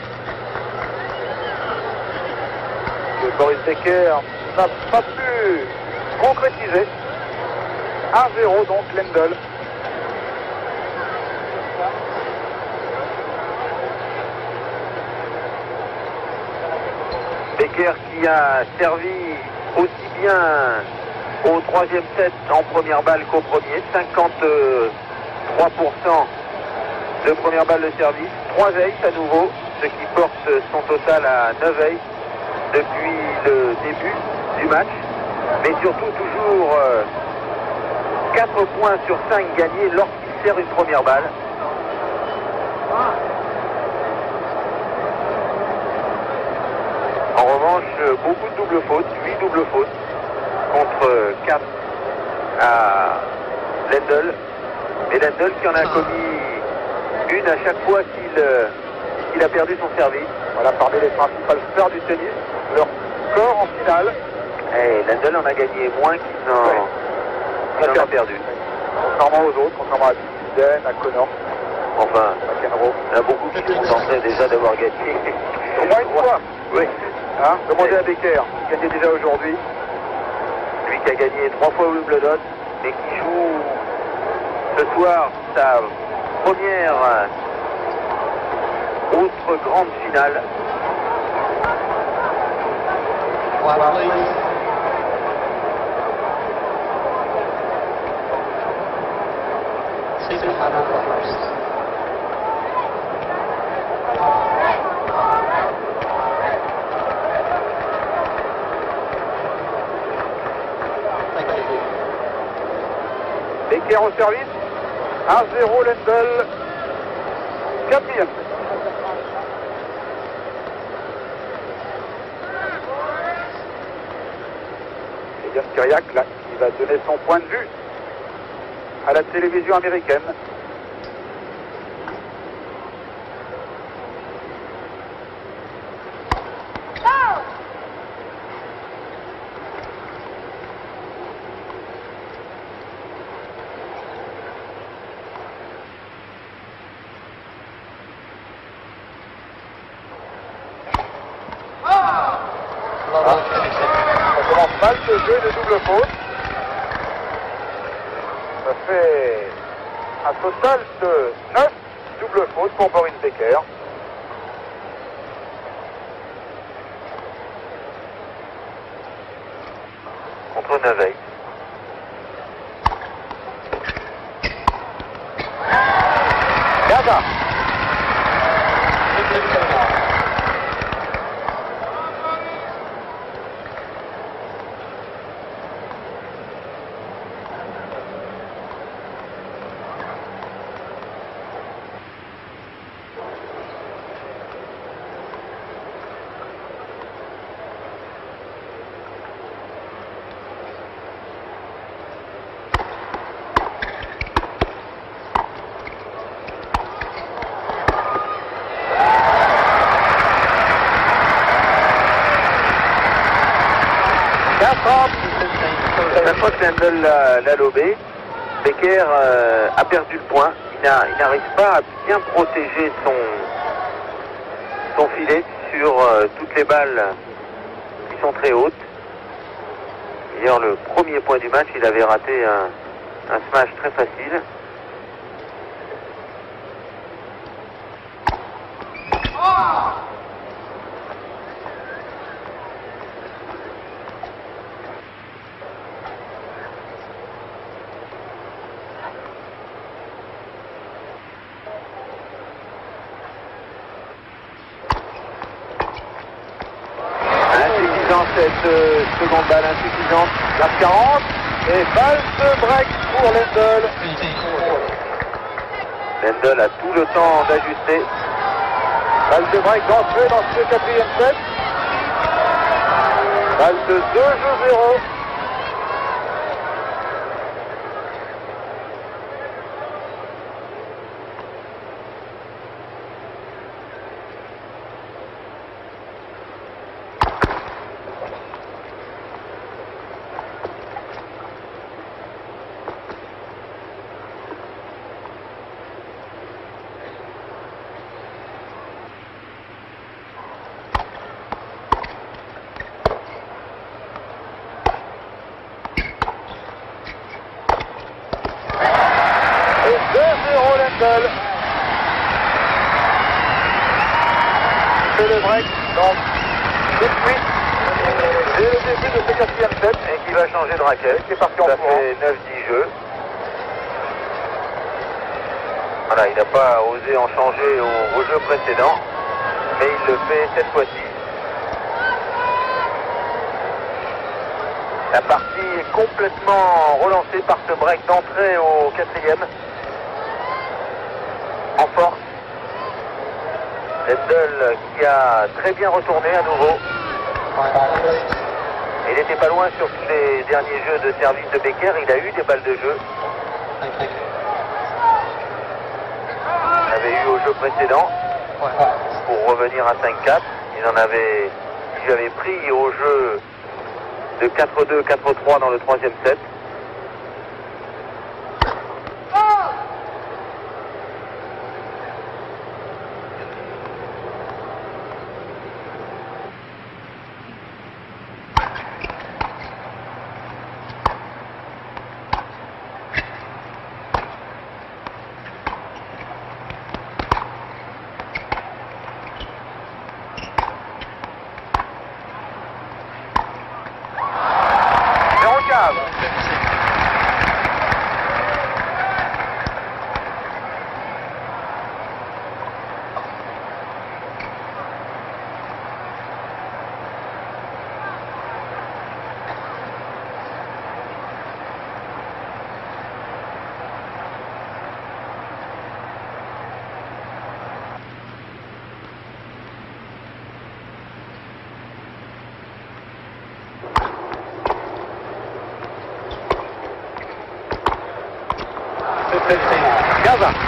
Que Boris Becker n'a pas pu concrétiser. un zéro donc Lendl. Becker qui a servi aussi bien au troisième set en première balle qu'au premier. cinquante-trois pour cent de première balle de service. trois aces à nouveau, ce qui porte son total à neuf aces depuis le début du match. Mais surtout toujours euh, quatre points sur cinq gagnés lorsqu'il sert une première balle. En revanche, beaucoup de doubles fautes, huit doubles fautes contre quatre à Lendl. Et Lendl qui en a commis une à chaque fois qu'il euh, qu'il a perdu son service. Voilà, parmi les principales stars du tennis, leur score en finale. Et Lendl en a gagné moins qu'il n'en Ouais. qu'il en a perdu. Contrairement aux autres, contrairement à Biden, à Connor, Enfin, à McEnroe. il y en a beaucoup qui se contentaient déjà d'avoir gagné. Au moins une fois. Oui. Hein, demandez à Becker, qui gagnait déjà aujourd'hui. Lui qui a gagné trois fois Wimbledon, mais qui joue ce soir sa première euh, autre grande finale. Becker au service. un zéro Lendl. Quatrième. Et Yann Kyriak, là, qui va donner son point de vue à la télévision américaine. Ça commence mal ce jeu de double faute. Ça fait un total de neuf doubles fautes pour Boris Becker. Contre Navey. Gaza. rattrape. Chaque fois que Lendl l'a, l'a lobé, Becker euh, a perdu le point. Il, n'a, il n'arrive pas à bien protéger son, son filet sur euh, toutes les balles qui sont très hautes. D'ailleurs, le premier point du match, il avait raté un, un smash très facile. Cette euh, seconde balle insuffisante. La quarante et balle de break pour Lendl. Lendl a tout le temps d'ajuster. Balle de break d'entrée dans ce quatrième set. Balle de deux jeux zéro. C'est le break, donc tout de suite, dès le début de ce quatrième set, et qui va changer de raquette. C'est parti en Ça courant. fait neuf dix jeux. Voilà, il n'a pas osé en changer au, au jeu précédent, mais il le fait cette fois-ci. La partie est complètement relancée par ce break d'entrée au quatrième. En force. Lendl qui a très bien retourné à nouveau. Il n'était pas loin sur tous les derniers jeux de service de Becker. Il a eu des balles de jeu. Il avait eu au jeu précédent pour revenir à cinq quatre. Il en avait, il lui avait pris au jeu de quatre deux, quatre trois dans le troisième set. Gaza.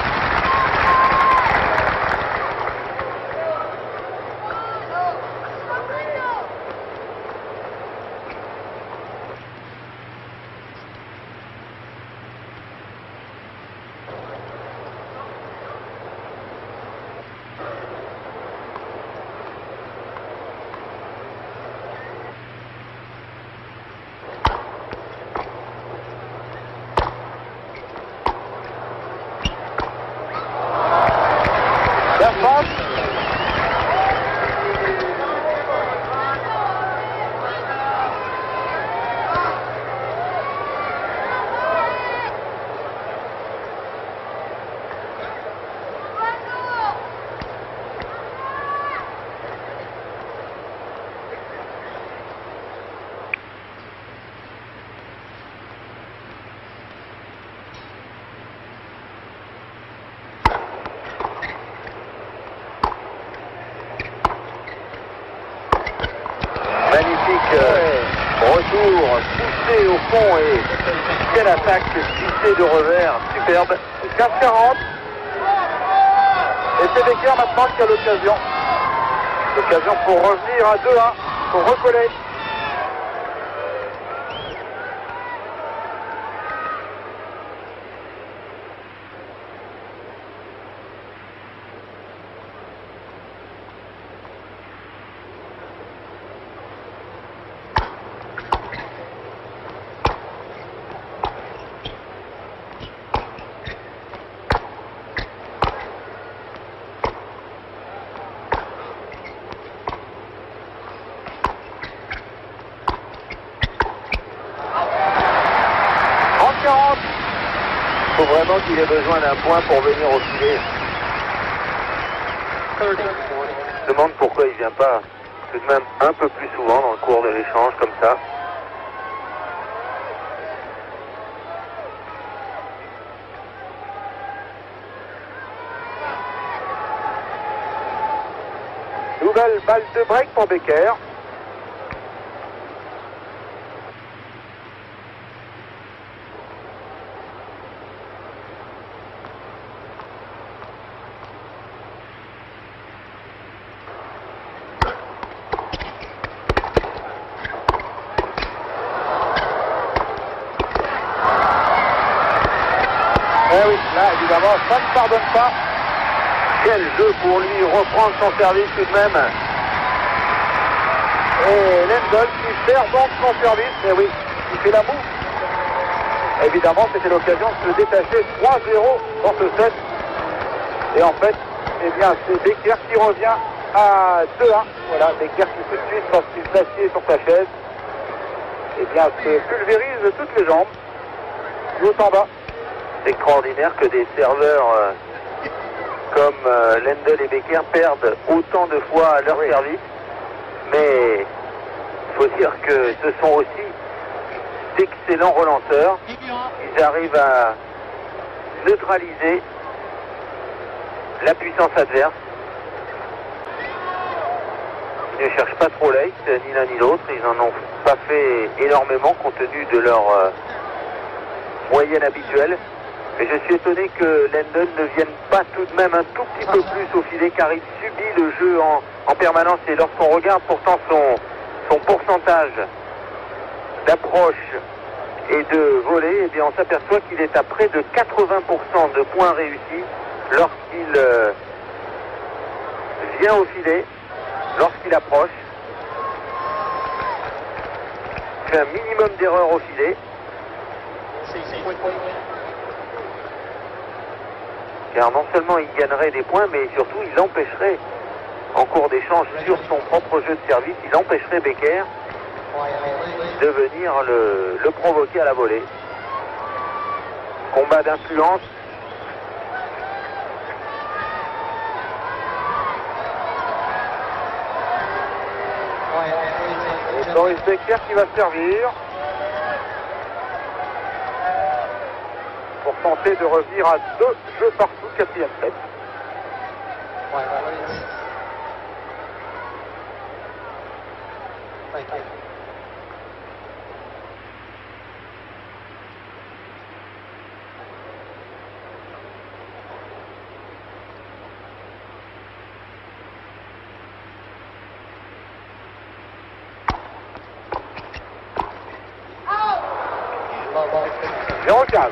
Euh, retour poussé au fond et quelle attaque poussée de revers, superbe. quinze quarante. Et c'est Becker maintenant qui a l'occasion. L'occasion pour revenir à deux un, pour recoller. étonnant qu'il ait besoin d'un point pour venir au filet. Je me demande pourquoi il ne vient pas tout de même un peu plus souvent dans le cours de l'échange comme ça. Nouvelle balle de break pour Becker. Eh oui, là évidemment, ça ne pardonne pas. Quel jeu pour lui reprendre son service tout de même. Et Lendl qui perd donc son service. Eh oui, il fait la moue. Évidemment, c'était l'occasion de se détacher trois zéro dans ce set. Et en fait, eh bien, c'est Becker qui revient à deux un. Voilà, Becker qui tout de suite, lorsqu'il s'assied sur sa chaise, eh bien, se pulvérise toutes les jambes, du haut en bas. C'est extraordinaire que des serveurs euh, comme euh, Lendl et Becker perdent autant de fois leur oui. service. Mais il faut dire que ce sont aussi d'excellents relanceurs. Ils arrivent à neutraliser la puissance adverse. Ils ne cherchent pas trop l'ace, ni l'un ni l'autre. Ils n'en ont pas fait énormément compte tenu de leur euh, moyenne habituelle. Mais je suis étonné que Lendl ne vienne pas tout de même un tout petit peu plus au filet, car il subit le jeu en, en permanence. Et lorsqu'on regarde pourtant son, son pourcentage d'approche et de volée, eh bien on s'aperçoit qu'il est à près de quatre-vingts pour cent de points réussis lorsqu'il euh, vient au filet, lorsqu'il approche. Il fait un minimum d'erreurs au filet. Car non seulement il gagnerait des points, mais surtout il empêcherait, en cours d'échange sur son propre jeu de service, il empêcherait Becker de venir le, le provoquer à la volée. Combat d'influence. Et Boris Becker qui va servir pour tenter de revenir à deux jeux partout, quatrième set. zéro quinze.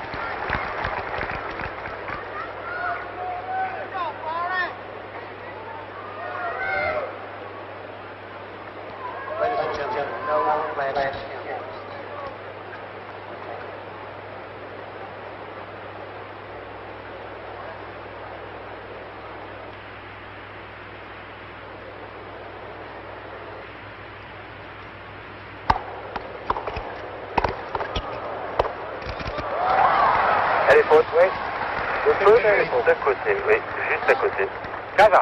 Elle est faute, oui. De feu, mais elle est faute. D'à côté, oui, juste à côté. Casa.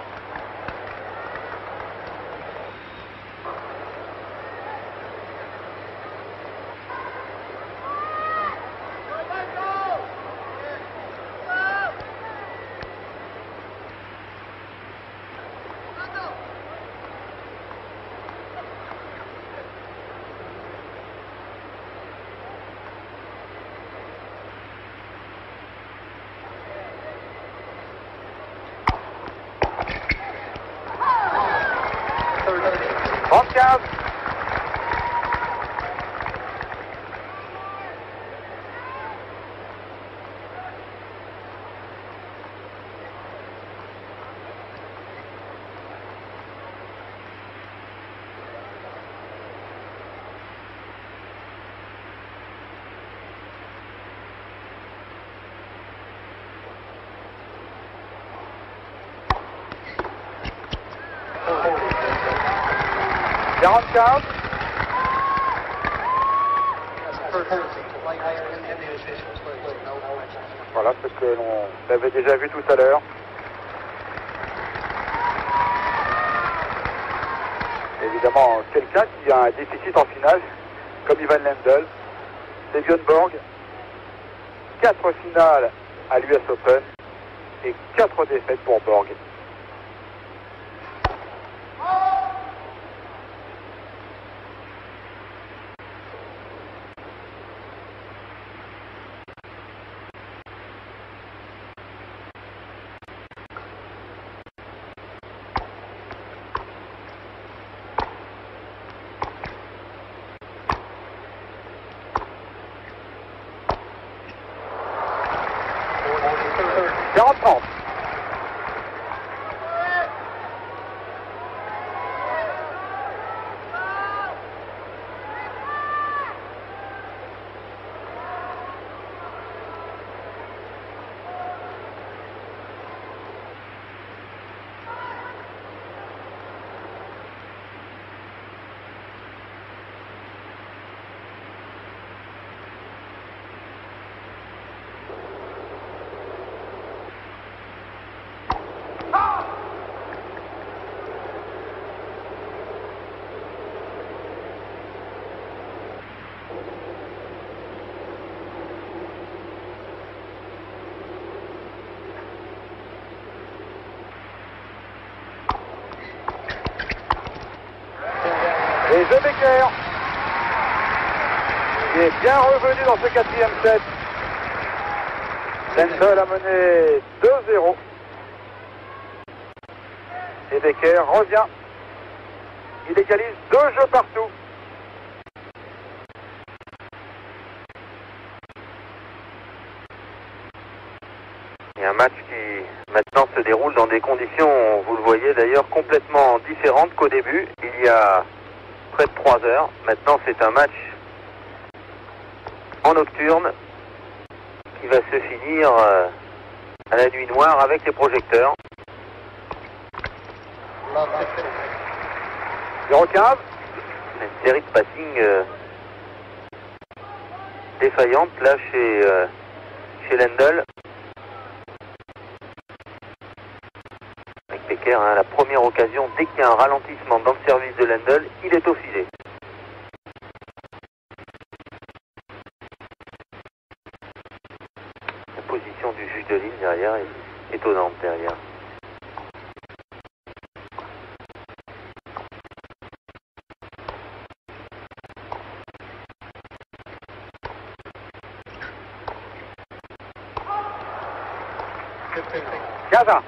trente-quinze. quarante-quinze. Voilà ce que l'on avait déjà vu tout à l'heure. Évidemment, quelqu'un qui a un déficit en finale, comme Ivan Lendl, c'est Björn Borg. Quatre finales à l'U S Open et quatre défaites pour Borg. quarante trente. Et The Becker qui est bien revenu dans ce quatrième set. Lendl a mené deux zéro. Et Becker revient. Il égalise deux jeux partout. Et un match qui maintenant se déroule dans des conditions, vous le voyez d'ailleurs, complètement différentes qu'au début. Il y a près de trois heures. Maintenant, c'est un match en nocturne qui va se finir euh, à la nuit noire avec les projecteurs. zéro quinze. Une série de passing euh, défaillante là chez, euh, chez Lendl. Avec Becker, hein, la première occasion, dès qu'il y a un ralentissement dans le service de Lendl, il est au filet. La position du juge de ligne derrière est étonnante derrière. quinze un.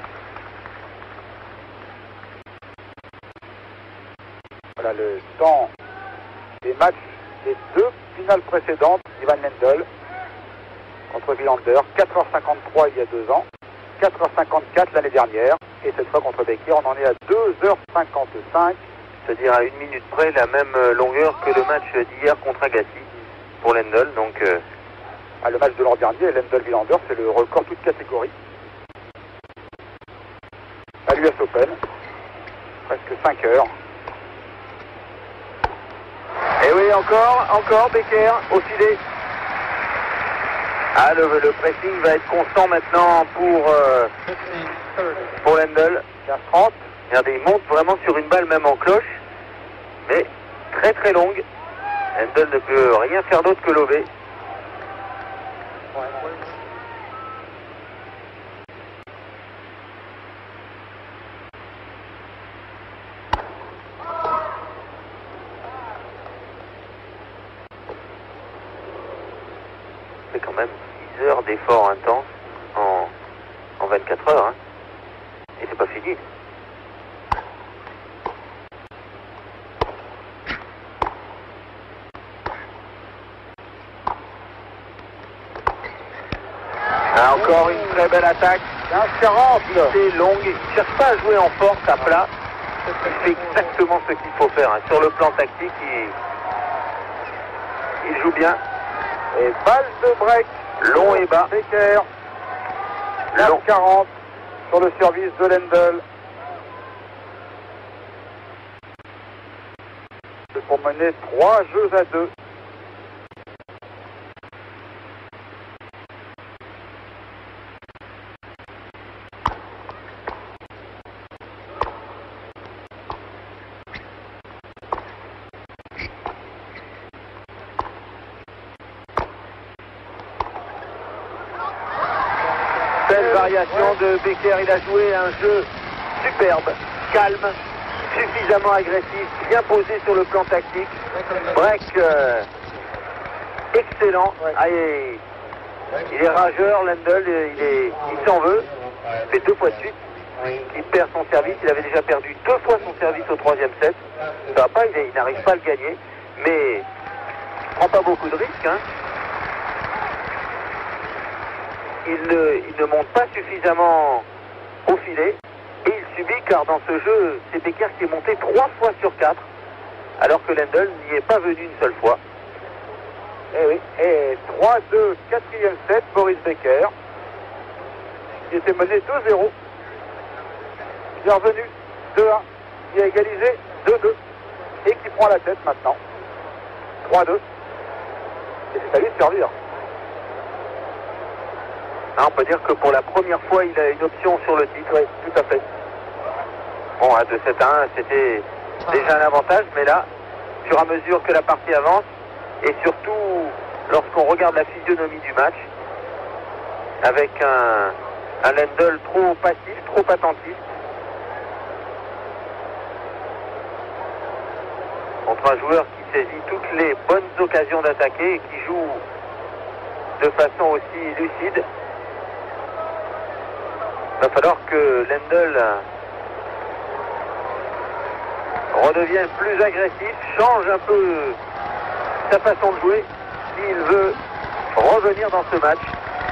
Voilà le temps des matchs des deux finales précédentes d'Ivan Lendl contre Wilander. quatre heures cinquante-trois il y a deux ans, quatre heures cinquante-quatre l'année dernière, et cette fois contre Becker on en est à deux heures cinquante-cinq. C'est-à-dire à une minute près la même longueur que le match d'hier contre Agassi pour Lendl. Donc euh... ah, le match de l'an dernier, Lendl-Wilander, c'est le record toute catégorie à l'U S Open, presque cinq heures. Et oui, encore, encore Becker au filet. Ah, le, le pressing va être constant maintenant pour, euh, pour Lendl. quinze trente. Regardez, il monte vraiment sur une balle même en cloche, mais très très longue. Lendl ne peut rien faire d'autre que lober. C'est quand même six heures d'effort intense en, en vingt-quatre heures. Hein. Et c'est pas fini. Ah, encore une très belle attaque. quinze quarante. C'est longue. Il ne cherche pas à jouer en force à plat. Il fait exactement ce qu'il faut faire. Hein. Sur le plan tactique, il, il joue bien. Et balle de break. Long et bas. Becker. neuf quarante sur le service de Lendl. C'est pour mener trois jeux à deux. Belle variation de Becker, il a joué un jeu superbe, calme, suffisamment agressif, bien posé sur le plan tactique. Break euh, excellent. Ah, il, il est rageur, Lendl, il est, il s'en veut. Il fait deux fois de suite. Il perd son service. Il avait déjà perdu deux fois son service au troisième set. Ça va pas, il, il n'arrive pas à le gagner, mais il prend pas beaucoup de risques. Hein. Il, ne, il ne monte pas suffisamment au filet. Et il subit, car dans ce jeu, c'est Becker qui est monté trois fois sur quatre, alors que Lendl n'y est pas venu une seule fois. Et oui, et trois deux, quatrième set, Boris Becker, qui était mené deux zéro. Il est revenu deux un, qui a égalisé deux deux, et qui prend la tête maintenant. trois deux. Et c'est à lui de servir. Ah, on peut dire que pour la première fois, il a une option sur le titre. Oui, tout à fait. Bon, à deux sept à un, c'était déjà un avantage, mais là, au fur et à mesure que la partie avance, et surtout lorsqu'on regarde la physionomie du match, avec un, un Lendl trop passif, trop attentif, contre un joueur qui saisit toutes les bonnes occasions d'attaquer et qui joue de façon aussi lucide. Il va falloir que Lendl redevienne plus agressif, change un peu sa façon de jouer s'il veut revenir dans ce match.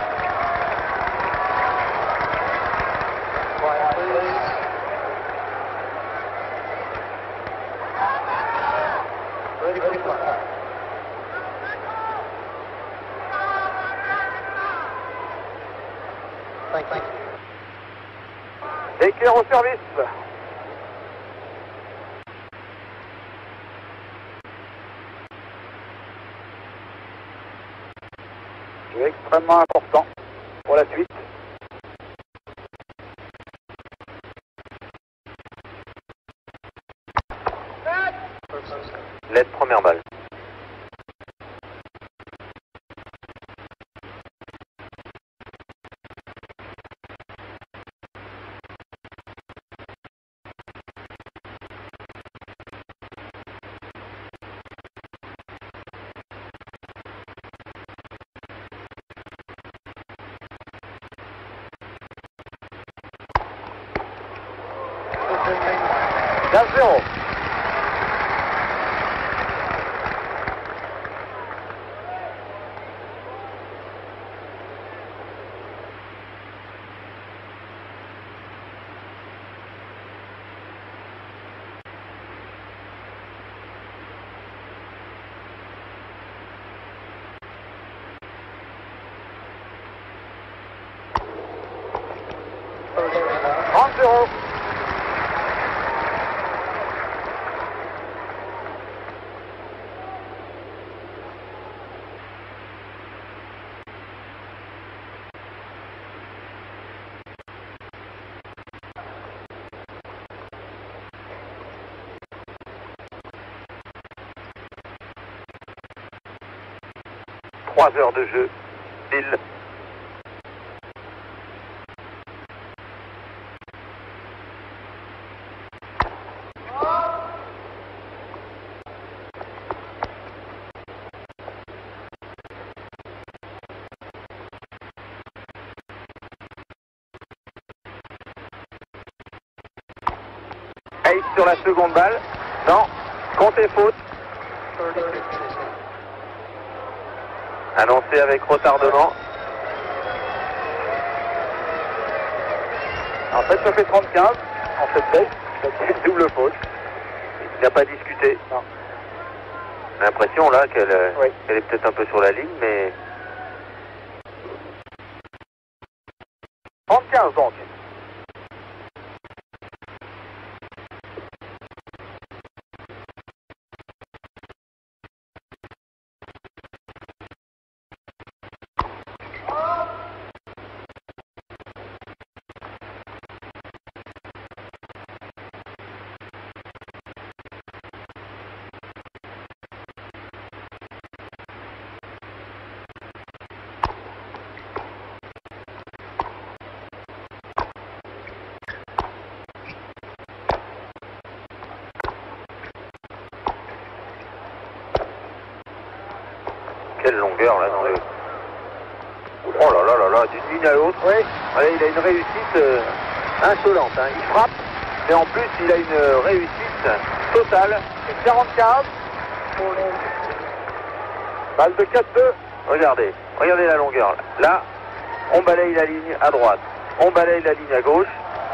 Becker au service. C'est extrêmement important pour la suite. L'aide première balle. quinze zéro. trente zéro. Trois heures de jeu. Pile. Ace sur la seconde balle. Non. Comptez faute. Annoncé avec retardement. En fait, ça fait trente quinze. En fait, base, c'est une double faute. Il n'a pas discuté. Non. On a l'impression là qu'elle Oui. qu'elle est peut-être un peu sur la ligne, mais trente quinze donc. quelle longueur là dans le... Oh là là là là, d'une ligne à l'autre. Oui. Ouais, il a une réussite euh, insolente. Hein. Il frappe, mais en plus il a une réussite totale. Et quarante-quinze. Balle de quatre deux. Regardez, regardez la longueur. Là, on balaye la ligne à droite. On balaye la ligne à gauche.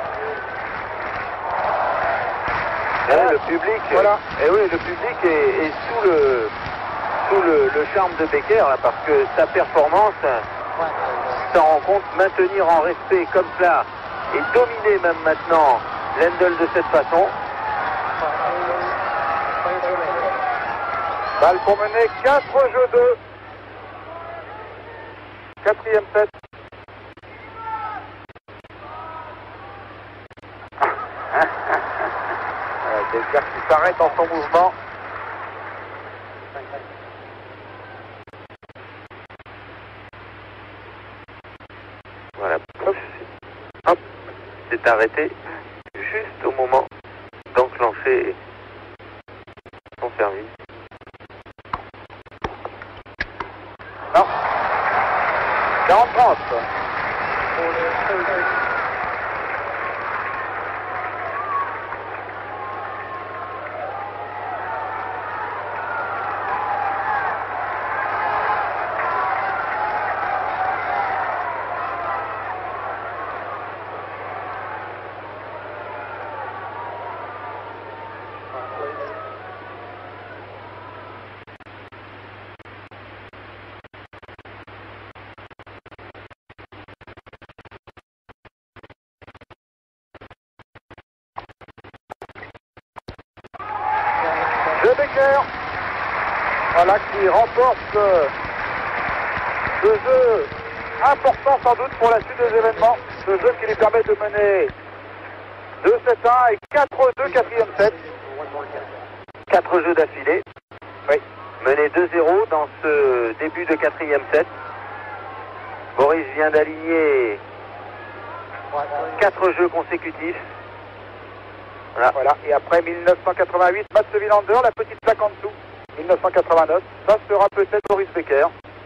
Et Voilà. le public, Voilà. et oui, le public est, est sous le sous le, le charme de Becker là, parce que sa performance, s'en rend compte, maintenir en respect comme cela et dominer même maintenant Lendl de cette façon. Balle pour mener quatre jeux deux. Quatrième set. Becker qui s'arrête dans son mouvement. Voilà. Hop, c'est arrêté juste au moment d'enclencher son service. Non. quarante trente. De Becker, voilà, qui remporte euh, ce jeu important sans doute pour la suite des événements. Ce jeu qui lui permet de mener deux sept un et quatre deux quatrième set. Quatre jeux d'affilée. Oui. Mené deux zéro dans ce début de quatrième set. Boris vient d'aligner quatre jeux consécutifs. Voilà. Voilà. Et après mille neuf cent quatre-vingt-huit, Mats Wilander, la petite plaque en dessous. mille neuf cent quatre-vingt-neuf, ça sera peut-être Boris Becker.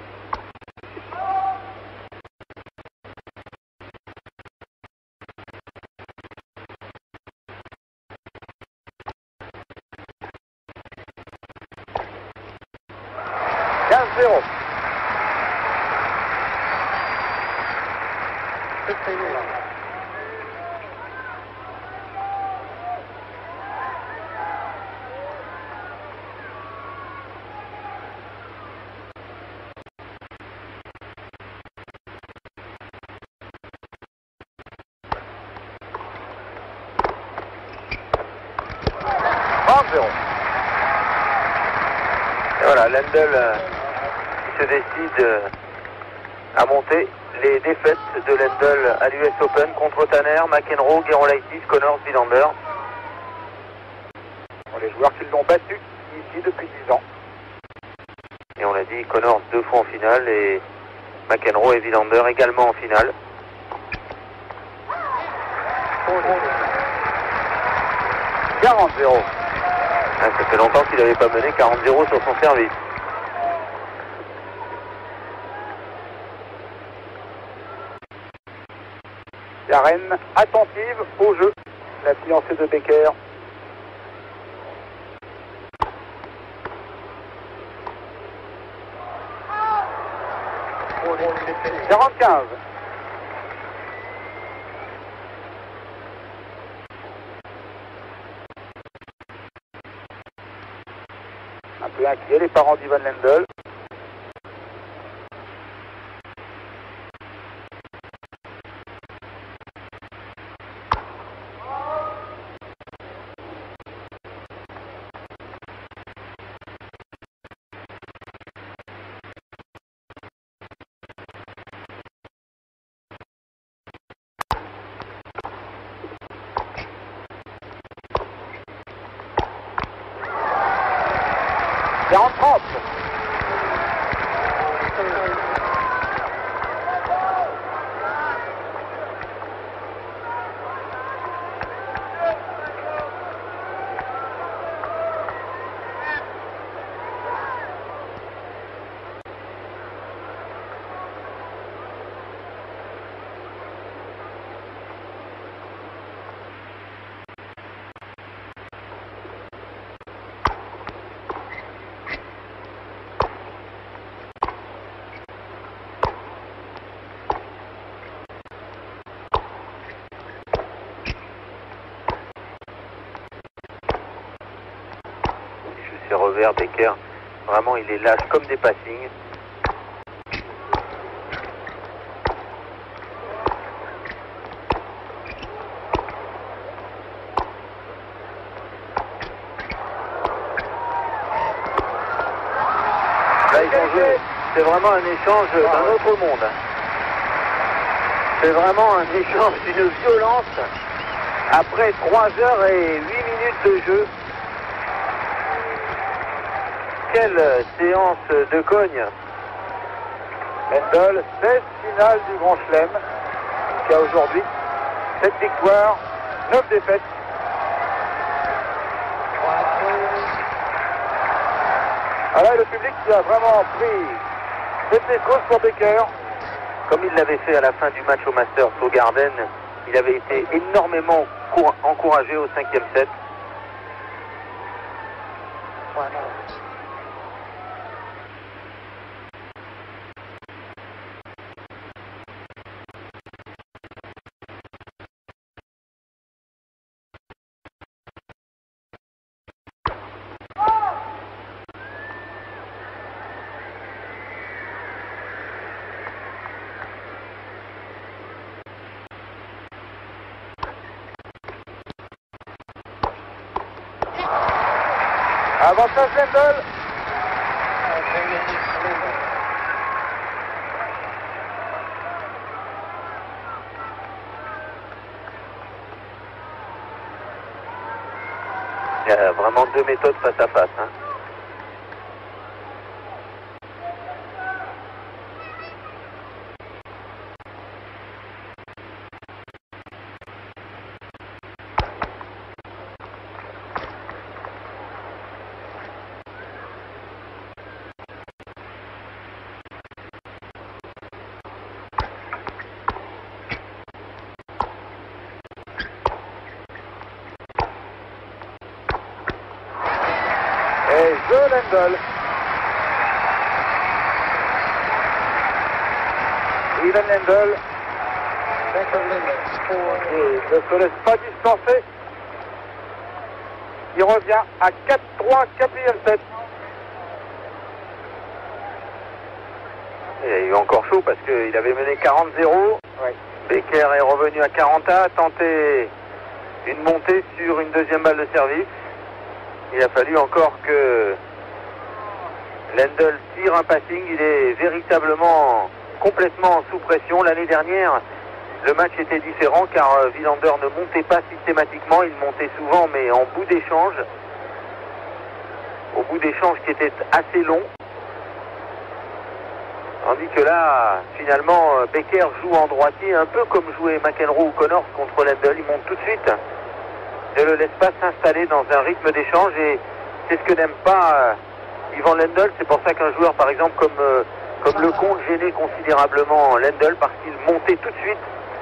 quinze zéro. trente zéro. Et voilà, Lendl euh, qui se décide euh, à monter les défaites de Lendl à l'U S Open contre Tanner, McEnroe, Gerolaitis, Connors, Wilander. Les joueurs qui l'ont battu ici depuis dix ans. Et on l'a dit, Connors deux fois en finale et McEnroe et Wilander également en finale. quarante zéro. Ah, ça fait longtemps qu'il n'avait pas mené quarante zéro sur son service. Karen attentive au jeu, la fiancée de Becker. quarante-quinze. Un peu inquiet les parents d'Ivan Lendl. quarante trente. ses revers, Becker. Vraiment, il est lâche comme des passings. Là, ils ont joué. C'est vraiment un échange d'un autre monde. C'est vraiment un échange d'une violence. Après trois heures et huit minutes de jeu. Quelle séance de cogne. Lendl, seize finales du Grand Chelem jusqu'à aujourd'hui. sept victoires, neuf défaites. Ah là, le public qui a vraiment pris toutes les causes pour Becker. Comme il l'avait fait à la fin du match au Masters au Garden, il avait été énormément encouragé au cinquième set. Avantage Lendl. Il y a vraiment deux méthodes face à face. Hein. Et jeu Lendl. Ivan Lendl. Il ne se laisse pas distancer. Il revient à quatre trois, quatrième set. Il a eu encore chaud parce qu'il avait mené quarante zéro. Ouais. Becker est revenu à quarante A, a tenté une montée sur une deuxième balle de service. Il a fallu encore que Lendl tire un passing. Il est véritablement complètement sous pression. L'année dernière, le match était différent car Wilander ne montait pas systématiquement. Il montait souvent mais en bout d'échange. Au bout d'échange qui était assez long. Tandis que là, finalement, Becker joue en droitier un peu comme jouait McEnroe ou Connors contre Lendl. Il monte tout de suite. Ne le laisse pas s'installer dans un rythme d'échange et c'est ce que n'aime pas euh, Ivan Lendl. C'est pour ça qu'un joueur par exemple comme, euh, comme Lecomte gênait considérablement Lendl parce qu'il montait tout de suite.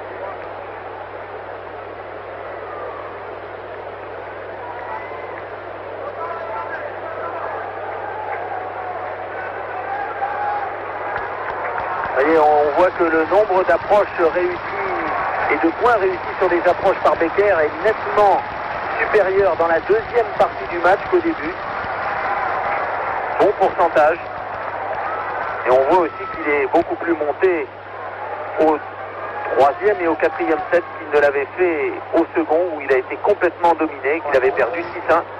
Vous voyez, on voit que le nombre d'approches réussies et de points réussis sur les approches par Becker est nettement supérieur dans la deuxième partie du match qu'au début. Bon pourcentage. Et on voit aussi qu'il est beaucoup plus monté au troisième et au quatrième set qu'il ne l'avait fait au second où il a été complètement dominé, qu'il avait perdu six un.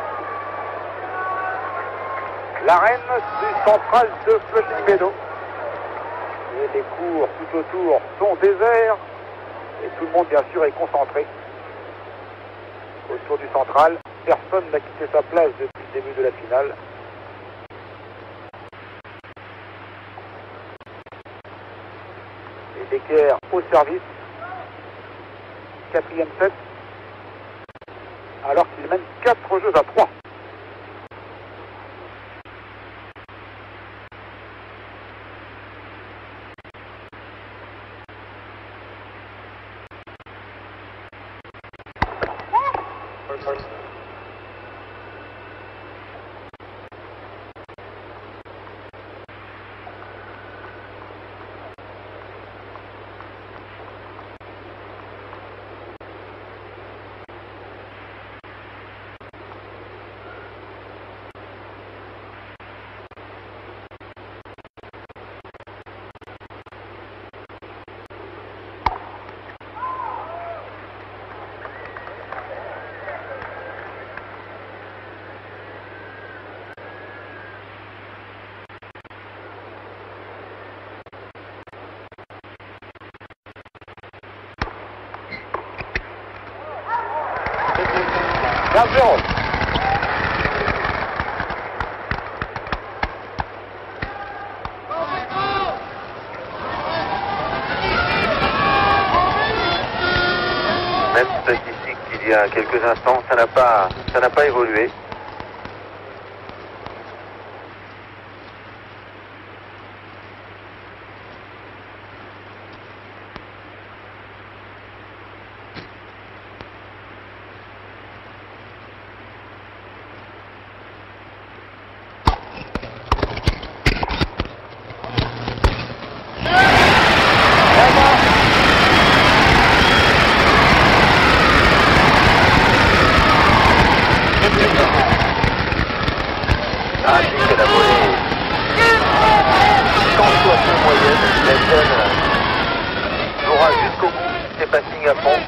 L'arène du central de Flushing Meadows. Et les cours tout autour sont déserts. Et tout le monde bien sûr est concentré autour du central. Personne n'a quitté sa place depuis le début de la finale. Et Becker au service. Quatrième set. Alors qu'il mène quatre jeux à trois. quinze zéro. Même statistique qu'il y a quelques instants, ça n'a pas, ça n'a pas évolué. Ah, c'est que la volée, quand soit peu moyenne, la jeune jouera jusqu'au bout ses passings à fond.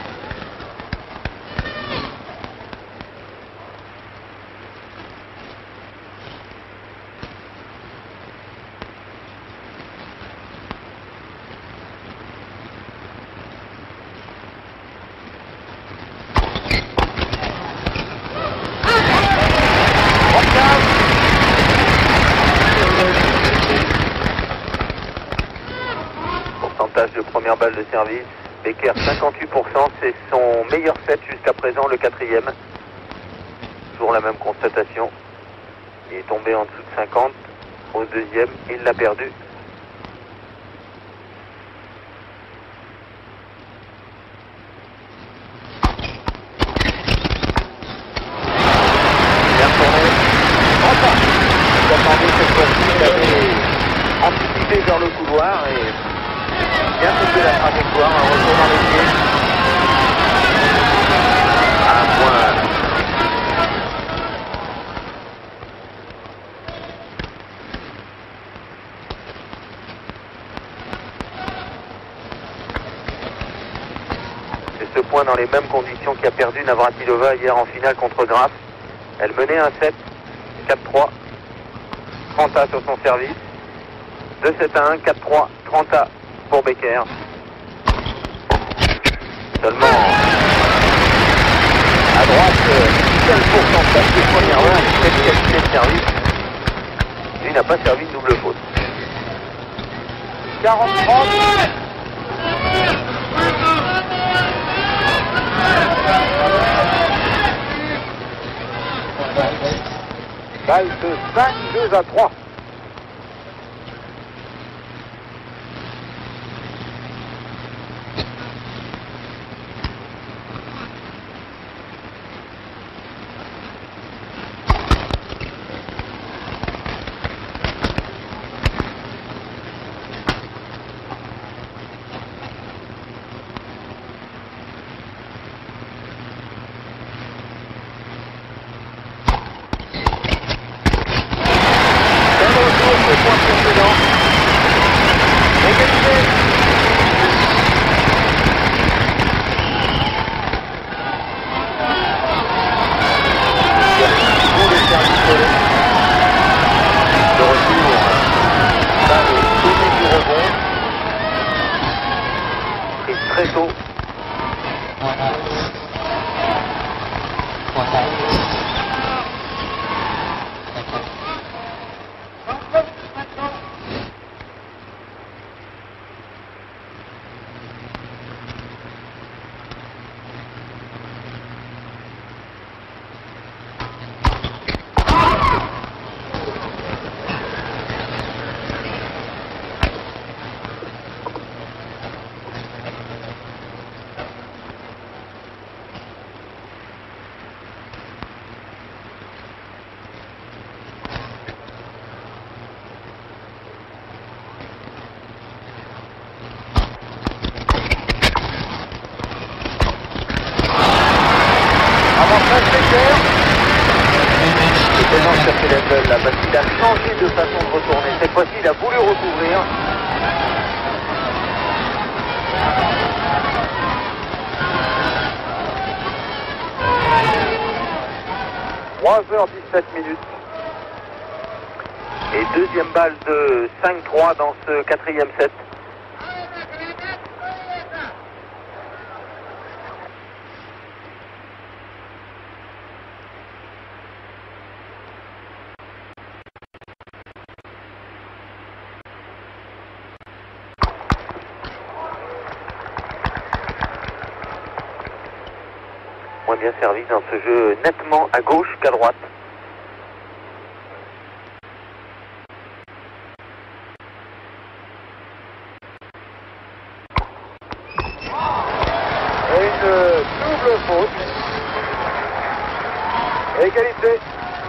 Pourcentage de première balle de service, Becker cinquante-huit pour cent, c'est son meilleur set jusqu'à présent, le quatrième. Toujours la même constatation. Il est tombé en dessous de cinquante au deuxième, il l'a perdu. Bien tourné. Enfin, j'attendais cette fois-ci, il avait anticipé vers le couloir et bien coupé la trajectoire, un retour dans les pieds. Un point. C'est ce point dans les mêmes conditions qui a perdu Navratilova hier en finale contre Graf. Elle menait un sept, quatre trois, trente A sur son service. deux sept à un, quatre trois, trente A pour Becker. Seulement à droite, quel pourcentage de première heure, quelle qualité de service. Il n'a pas servi de double faute. quarante trente. Balle de cinq, deux à trois. Très tôt. Là, parce qu'il a changé de façon de retourner. Cette fois-ci, il a voulu recouvrir. trois heures dix-sept minutes. Et deuxième balle de cinq trois dans ce quatrième set. a bien servi dans ce jeu nettement à gauche qu'à droite. Et une double faute. Égalité.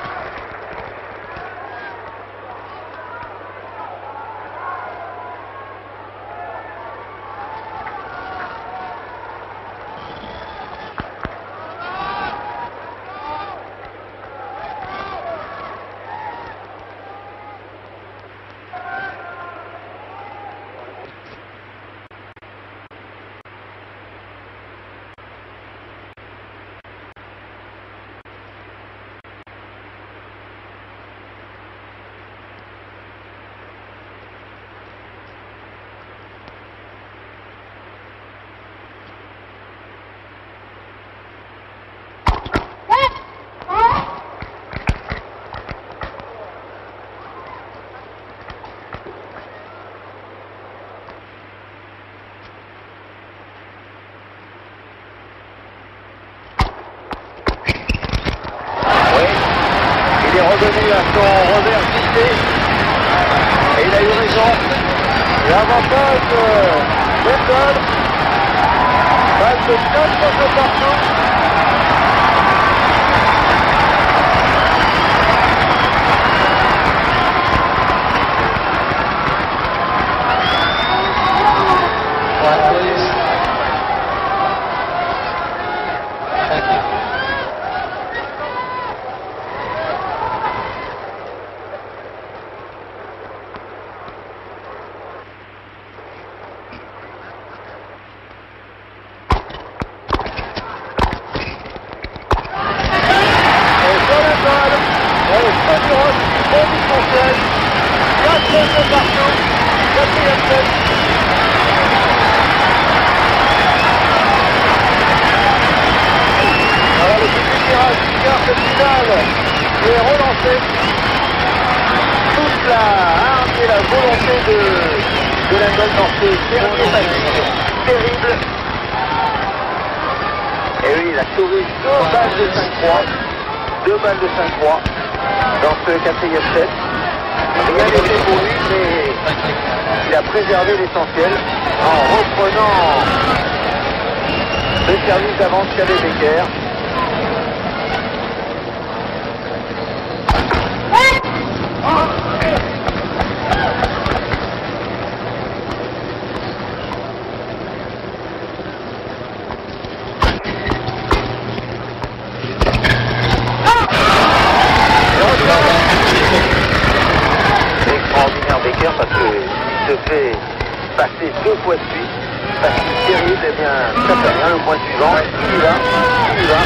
Il est revenu à son revers glissé et il a eu raison. L'avantage de Mendel passe de quatre partout. Et relancer toute la hargne et la volonté de, de Lendl dans ces derniers matchs terribles. Et oui, il a sauvé deux balles de cinq trois, deux balles de cinq trois dans ce quatrième set. Rien n'était pour lui, mais il a préservé l'essentiel en reprenant le service d'avance qu'avait Becker. Becker parce qu'il se fait passer deux fois de suite, parce qu'il est terrible, et bien ça fait rien, le point suivant, il y va, il y va.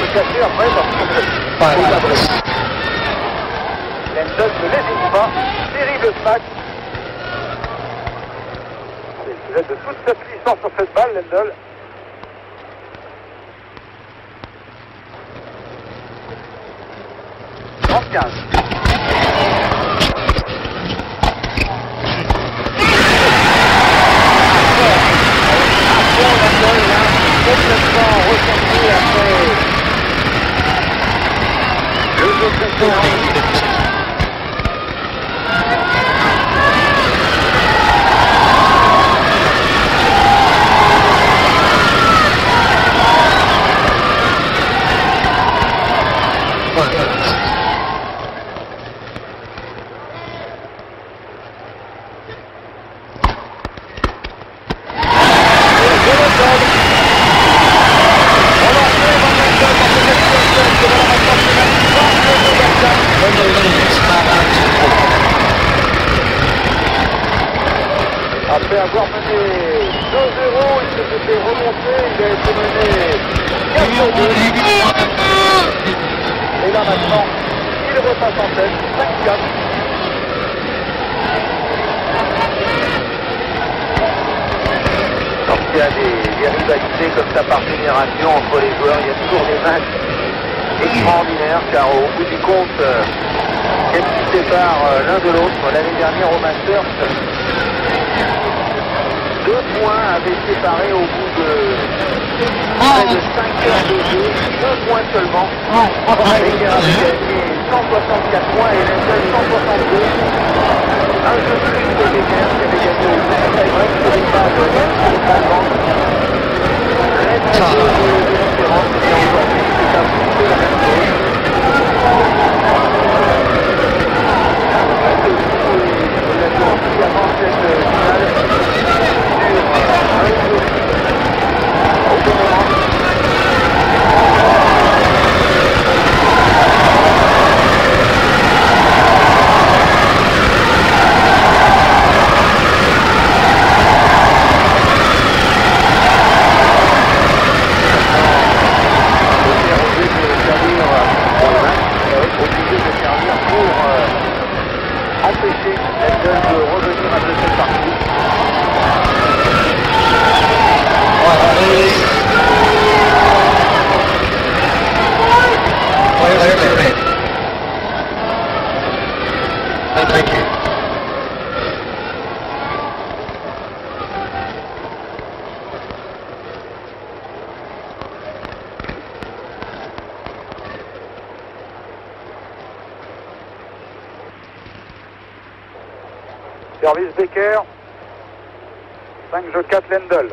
Lendl ne l'hésite pas. terrible ce match. Il jette de toute sa puissance sur cette balle, Lendl. trente-quinze. Complètement ressenti après le jeu précédent. Après avoir mené deux zéro, il s'est fait remonter, il a été mené quatre deux. Et là maintenant, il repasse en tête, cinq quatre. Lorsqu'il y a des, des rivalités comme ça par génération entre les joueurs, il y a toujours des matchs extraordinaires, car au bout du compte, euh, qu'est-ce qui sépare euh, l'un de l'autre? L'année dernière au Masters, deux points avaient séparé au bout de près de cinq heures de jeu, deux points seulement. Becker avait gagné cent soixante-quatre points et Lendl cent soixante-deux. Un jeu plus que Becker qui avait gagné au bout du tie-break sur les pas de Lendl et Balban. Reste un jeu de différence, et aujourd'hui c'est un petit peu la même chose. Reste aussi, on l'a dit aussi avant cette finale, empêcher Lendl de revenir à cette partie. Thank you. Service Becker. cinq jeux quatre Lendl.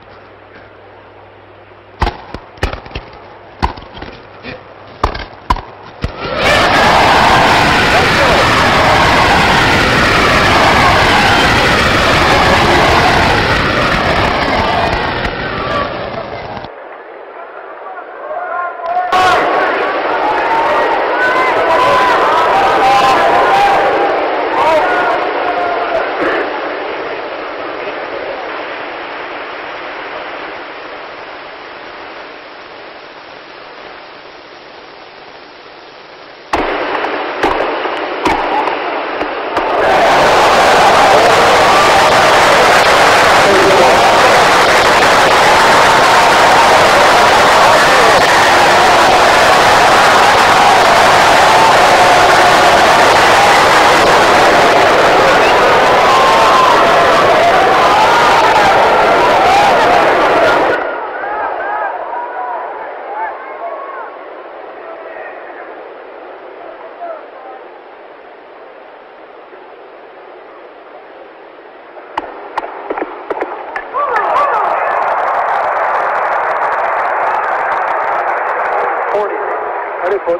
Allez, faute.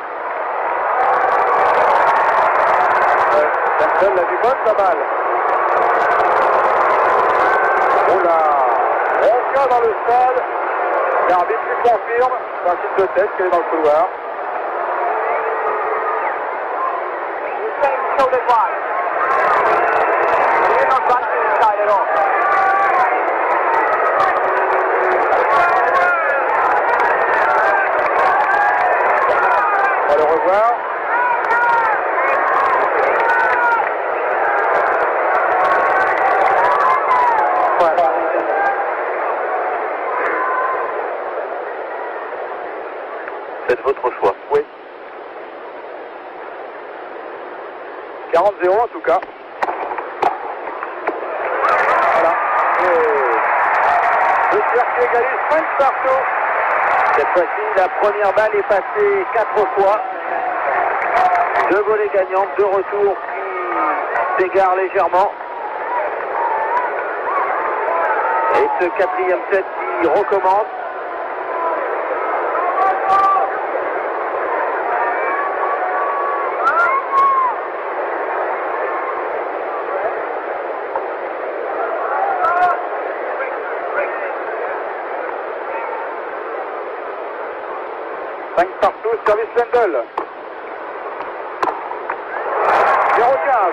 Ouais, Lendl a vu bonne la balle. Oh là, on vient dans le stade. L'arbitre lui confirme, c'est un signe de tête qu'elle est dans le couloir. On va le revoir. Faites votre choix. Oui. quarante zéro en tout cas. Voilà. Et le circuit égalise cinq partout. Cette fois-ci, la première balle est passée quatre fois. Deux volets gagnantes, deux retours qui s'égarent légèrement. Et ce quatrième set qui recommence. cinq partout, service Lendl. zéro quinze.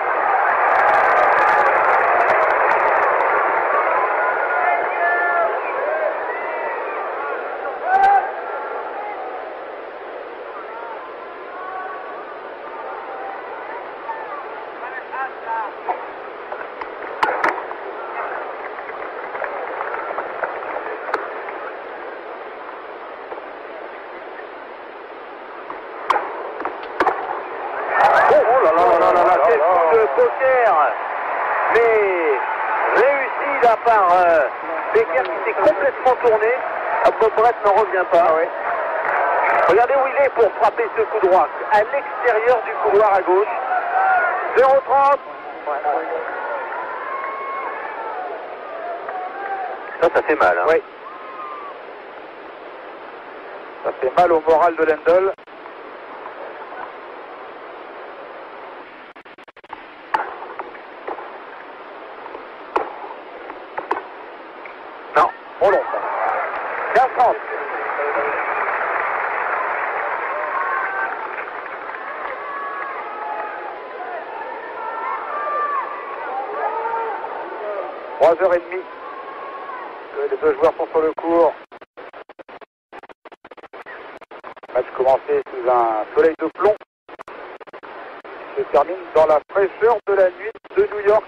Poker, mais réussi là par euh, Becker qui s'est complètement tourné. Bob Brett n'en revient pas. Ah ouais. Regardez où il est pour frapper ce coup droit, à l'extérieur du couloir à gauche. zéro trente. Ça, ça fait mal. Hein. Oui. Ça fait mal au moral de Lendl. Trop long. quinze trente. trois heures trente que les deux joueurs sont sur le court. Le match commencé sous un soleil de plomb. Il se termine dans la fraîcheur de la nuit de New York.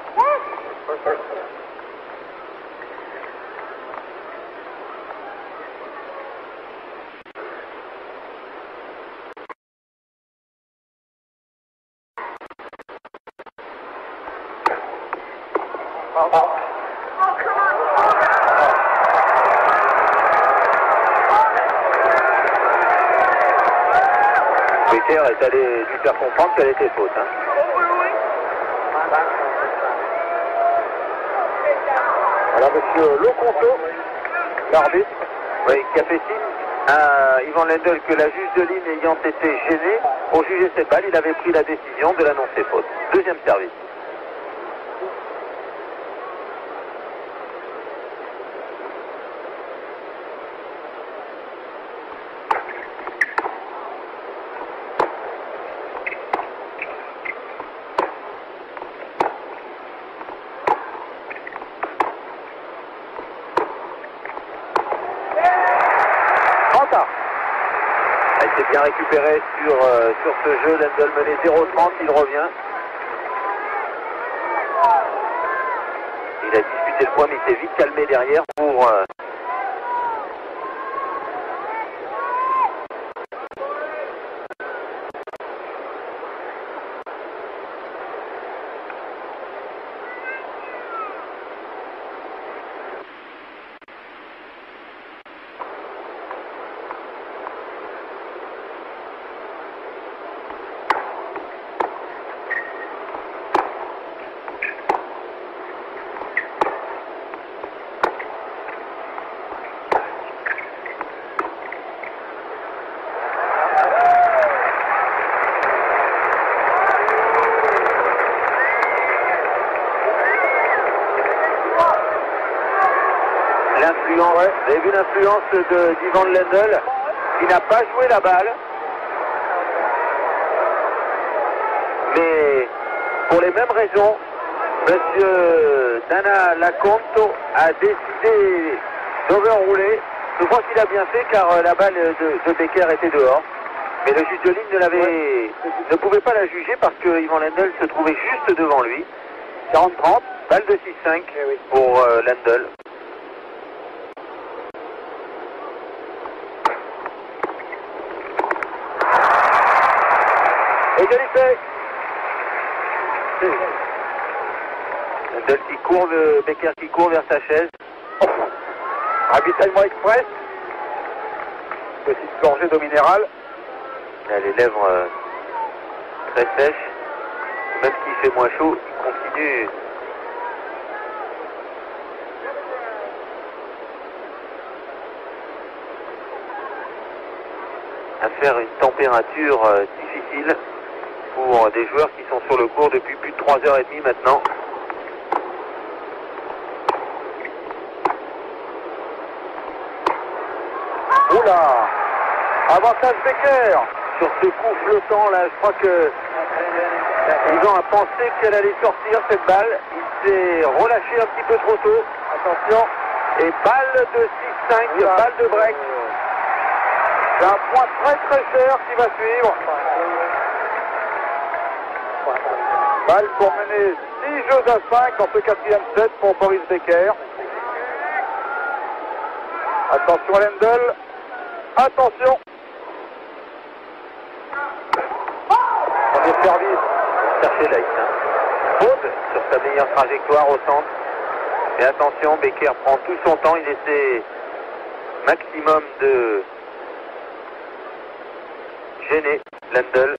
Becker est allé lui faire comprendre qu'elle était faute. Hein. Voilà monsieur Loconto, l'arbitre. Oui, qui a fait signe à Ivan Lendl que la juge de ligne ayant été gênée pour juger cette balle, il avait pris la décision de l'annoncer faute. Deuxième service. Elle s'est bien récupérée sur, euh, sur ce jeu. Lendl menait zéro trente, il revient. Il a disputé le point, mais il s'est vite calmé derrière pour... Euh, l'influence, ouais. Vous avez vu l'influence d'Ivan Lendl, qui n'a pas joué la balle. Mais pour les mêmes raisons, Monsieur Dana Laconto a décidé d'overrouler. Je crois qu'il a bien fait car la balle de, de Becker était dehors. Mais le juge de ligne ne, l'avait, ouais. ne pouvait pas la juger parce que Ivan Lendl se trouvait juste devant lui. quarante trente, balle de six cinq eh oui. pour euh, Lendl. Égalité. Lendl qui court, le Becker qui court vers sa chaise. Ravitaillement express. Petite gorgée d'eau minérale. Il a les lèvres euh, très sèches. Même s'il fait moins chaud, il continue. À faire une température euh, difficile pour des joueurs qui sont sur le court depuis plus de trois heures trente maintenant. Oula! Avantage Becker. Sur ce coup flottant là, je crois que Yvan a pensé qu'elle allait sortir cette balle. Il s'est relâché un petit peu trop tôt. Attention. Et balle de six cinq, balle de break. C'est un point très très cher qui va suivre. Balle pour mener six jeux à cinq dans ce quatrième set pour Boris Becker. Attention à Lendl. Attention. Premier service. Chercher Leitz. Faute sur sa meilleure trajectoire au centre. Et attention, Becker prend tout son temps. Il essaie maximum de gêner Lendl.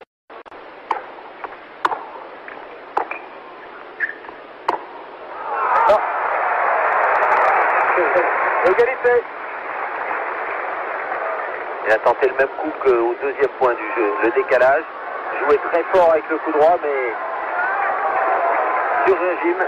Ah. Égalité. Il a tenté le même coup qu'au deuxième point du jeu. Le décalage. Joué très fort avec le coup droit, mais sur régime.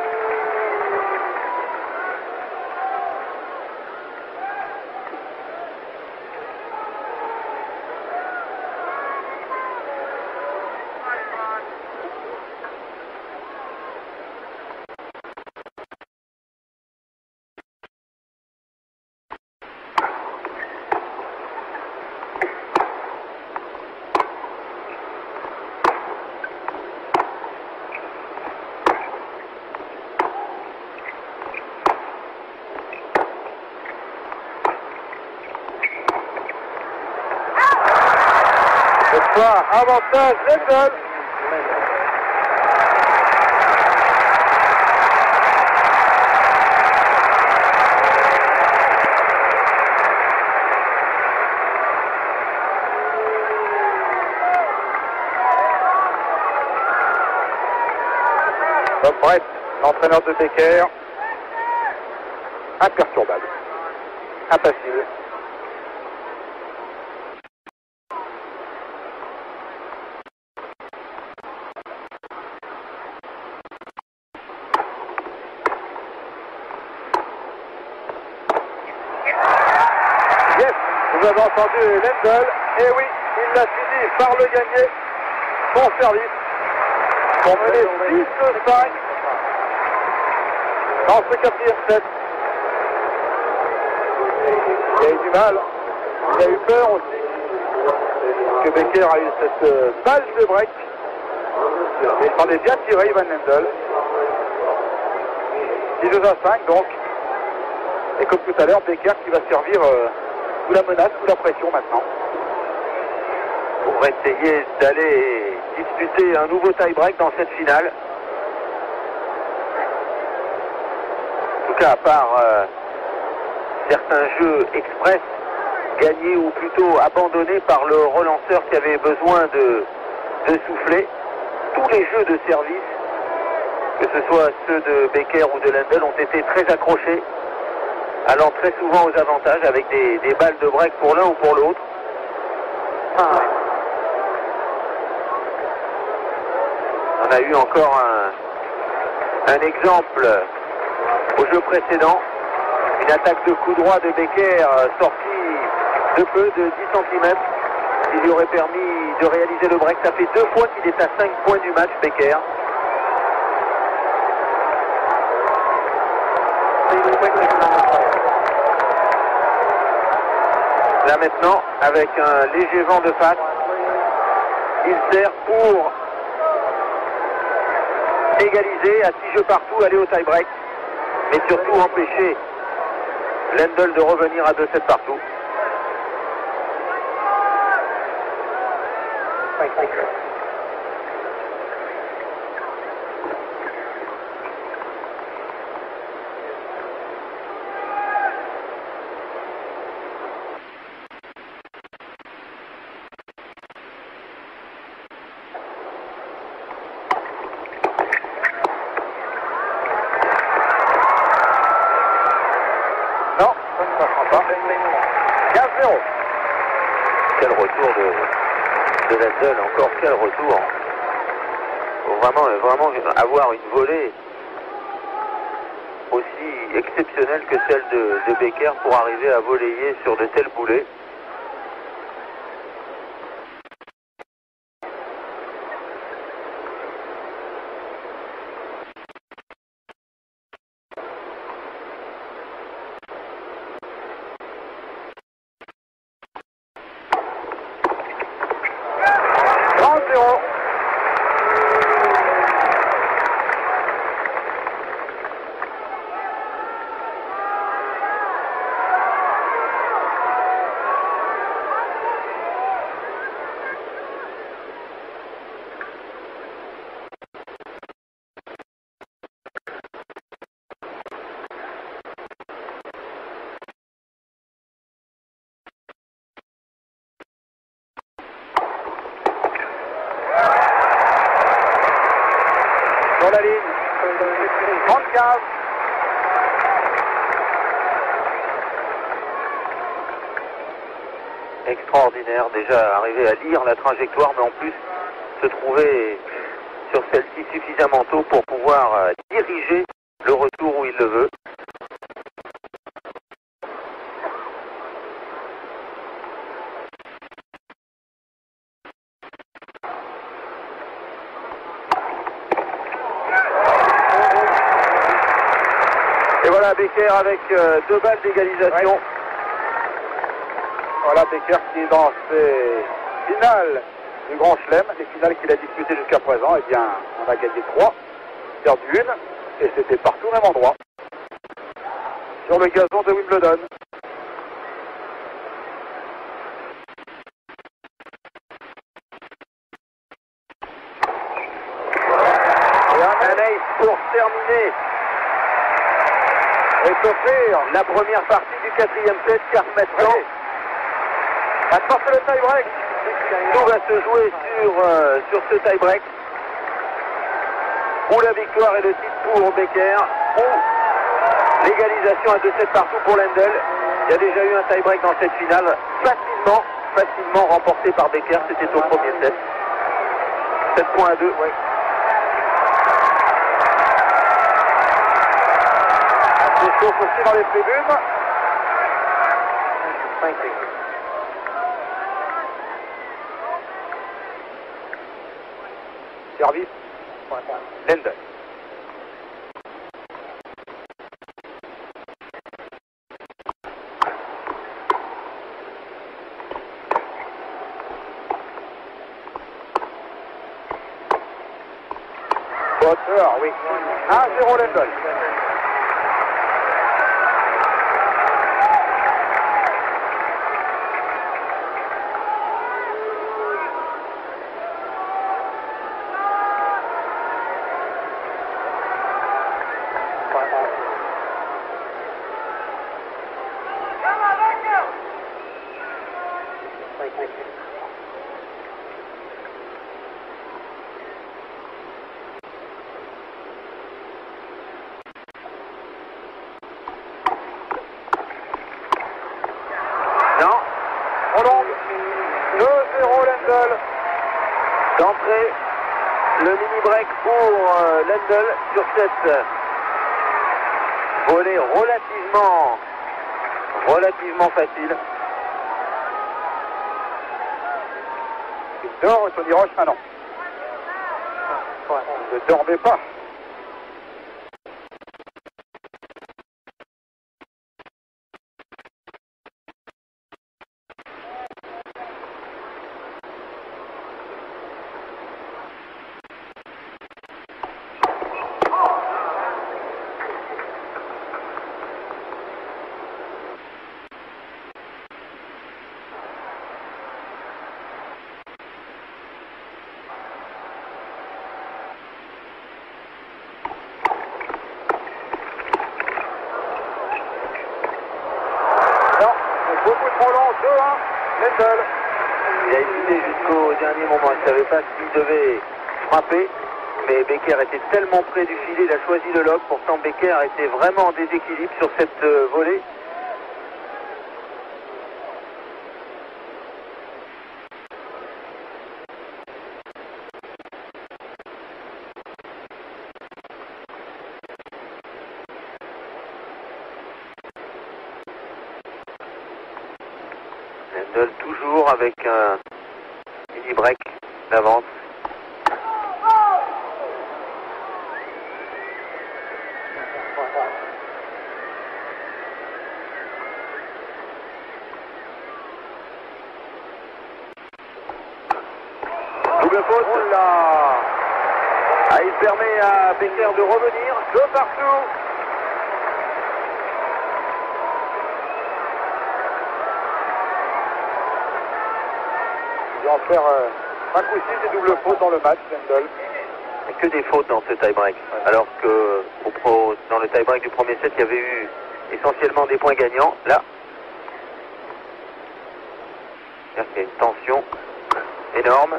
Cette fois, avantage Lendl. Bob Brett, l'entraîneur de Becker. Imperturbable. Impassible. Vous avez entendu Lendl, et oui, il l'a fini par le gagner. Bon service pour mener six cinq dans ce quatrième set. Il a eu du mal, il a eu peur aussi que Becker a eu cette balle de break. Il s'en est bien tiré, Ivan Lendl. six à cinq donc. Et comme tout à l'heure, Becker qui va servir euh, sous la menace, sous la pression maintenant. Pour essayer d'aller disputer un nouveau tie-break dans cette finale. En tout cas, à part euh, certains jeux express gagnés ou plutôt abandonnés par le relanceur qui avait besoin de, de souffler, tous les jeux de service, que ce soit ceux de Becker ou de Lendl, ont été très accrochés, allant très souvent aux avantages avec des, des balles de break pour l'un ou pour l'autre. Ah. On a eu encore un, un exemple au jeu précédent. Une attaque de coup droit de Becker sortie de peu, de dix centimètres, qui lui aurait permis de réaliser le break. Ça fait deux fois qu'il est à cinq points du match, Becker. Là maintenant, avec un léger vent de face, il sert pour égaliser à six jeux partout, aller au tie-break, mais surtout empêcher Lendl de revenir à deux sept partout. ça ne passera pas. quinze zéro. Quel retour de, de Lendl, encore quel retour. Faut vraiment, vraiment avoir une volée aussi exceptionnelle que celle de, de Becker pour arriver à voleyer sur de tels boulets. trente zéro. Sur la ligne, trente-quinze. Extraordinaire, déjà arriver à lire la trajectoire, mais en plus se trouver sur celle-ci suffisamment tôt pour pouvoir euh, diriger le retour où il le veut. Et voilà Becker avec euh, deux balles d'égalisation. Ouais. Voilà Becker qui est dans ses finales du Grand Chelem, les finales qu'il a disputées jusqu'à présent. Eh bien, on a gagné trois, perdu une, et c'était partout au même endroit, sur le gazon de Wimbledon. Et un ace pour terminer Et s'offrir la première partie du quatrième set, car maintenant, oui. Maintenant c'est le tie-break. tout va se jouer sur, euh, sur ce tie-break, où la victoire et le titre pour Becker, ou l'égalisation à deux sets partout pour Lendl. Il y a déjà eu un tie-break dans cette finale, facilement, facilement remporté par Becker, c'était au premier set. sept points à deux. Oui. C'est sauf aussi dans les tribunes. Service. Lendl. Potter, oui. un zéro Lendl. Non, Hollande, deux zéro Lendl. d'entrée, le mini-break pour euh, Lendl sur cette euh, volée relativement, relativement facile. Il dort, Tony Roche, ah non. Ne dormez pas. Beaucoup trop lent, deux un, Lendl. Il a hésité jusqu'au dernier moment, il ne savait pas s'il devait frapper, mais Becker était tellement près du filet, il a choisi le lob. Pourtant Becker était vraiment en déséquilibre sur cette euh, volée. Lendl toujours avec un mini break d'avance. Double faute. Oh là. Ah, il permet à Becker de revenir. Deux partout. Il va en faire euh, cinq ou six des doubles fautes dans le match, Lendl. Il n'y a que des fautes dans ce tie-break. Ouais. Alors que au pro, dans le tie-break du premier set, il y avait eu essentiellement des points gagnants. Là, il y a une tension énorme.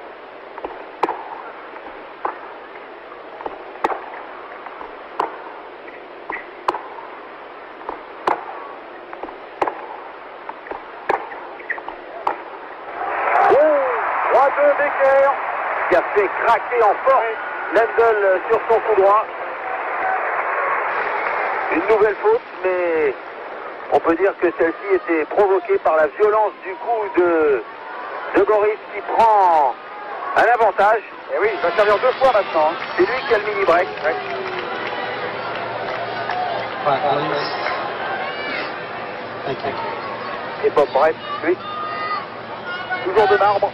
trois deux Becker Qui a fait craquer en force Lendl sur son coup droit. Une nouvelle faute, mais on peut dire que celle-ci était provoquée par la violence du coup de, de Boris qui prend un avantage. Et oui, il va servir deux fois maintenant. C'est lui qui a le mini break. Ouais. Et Bob Brett, lui, toujours de marbre.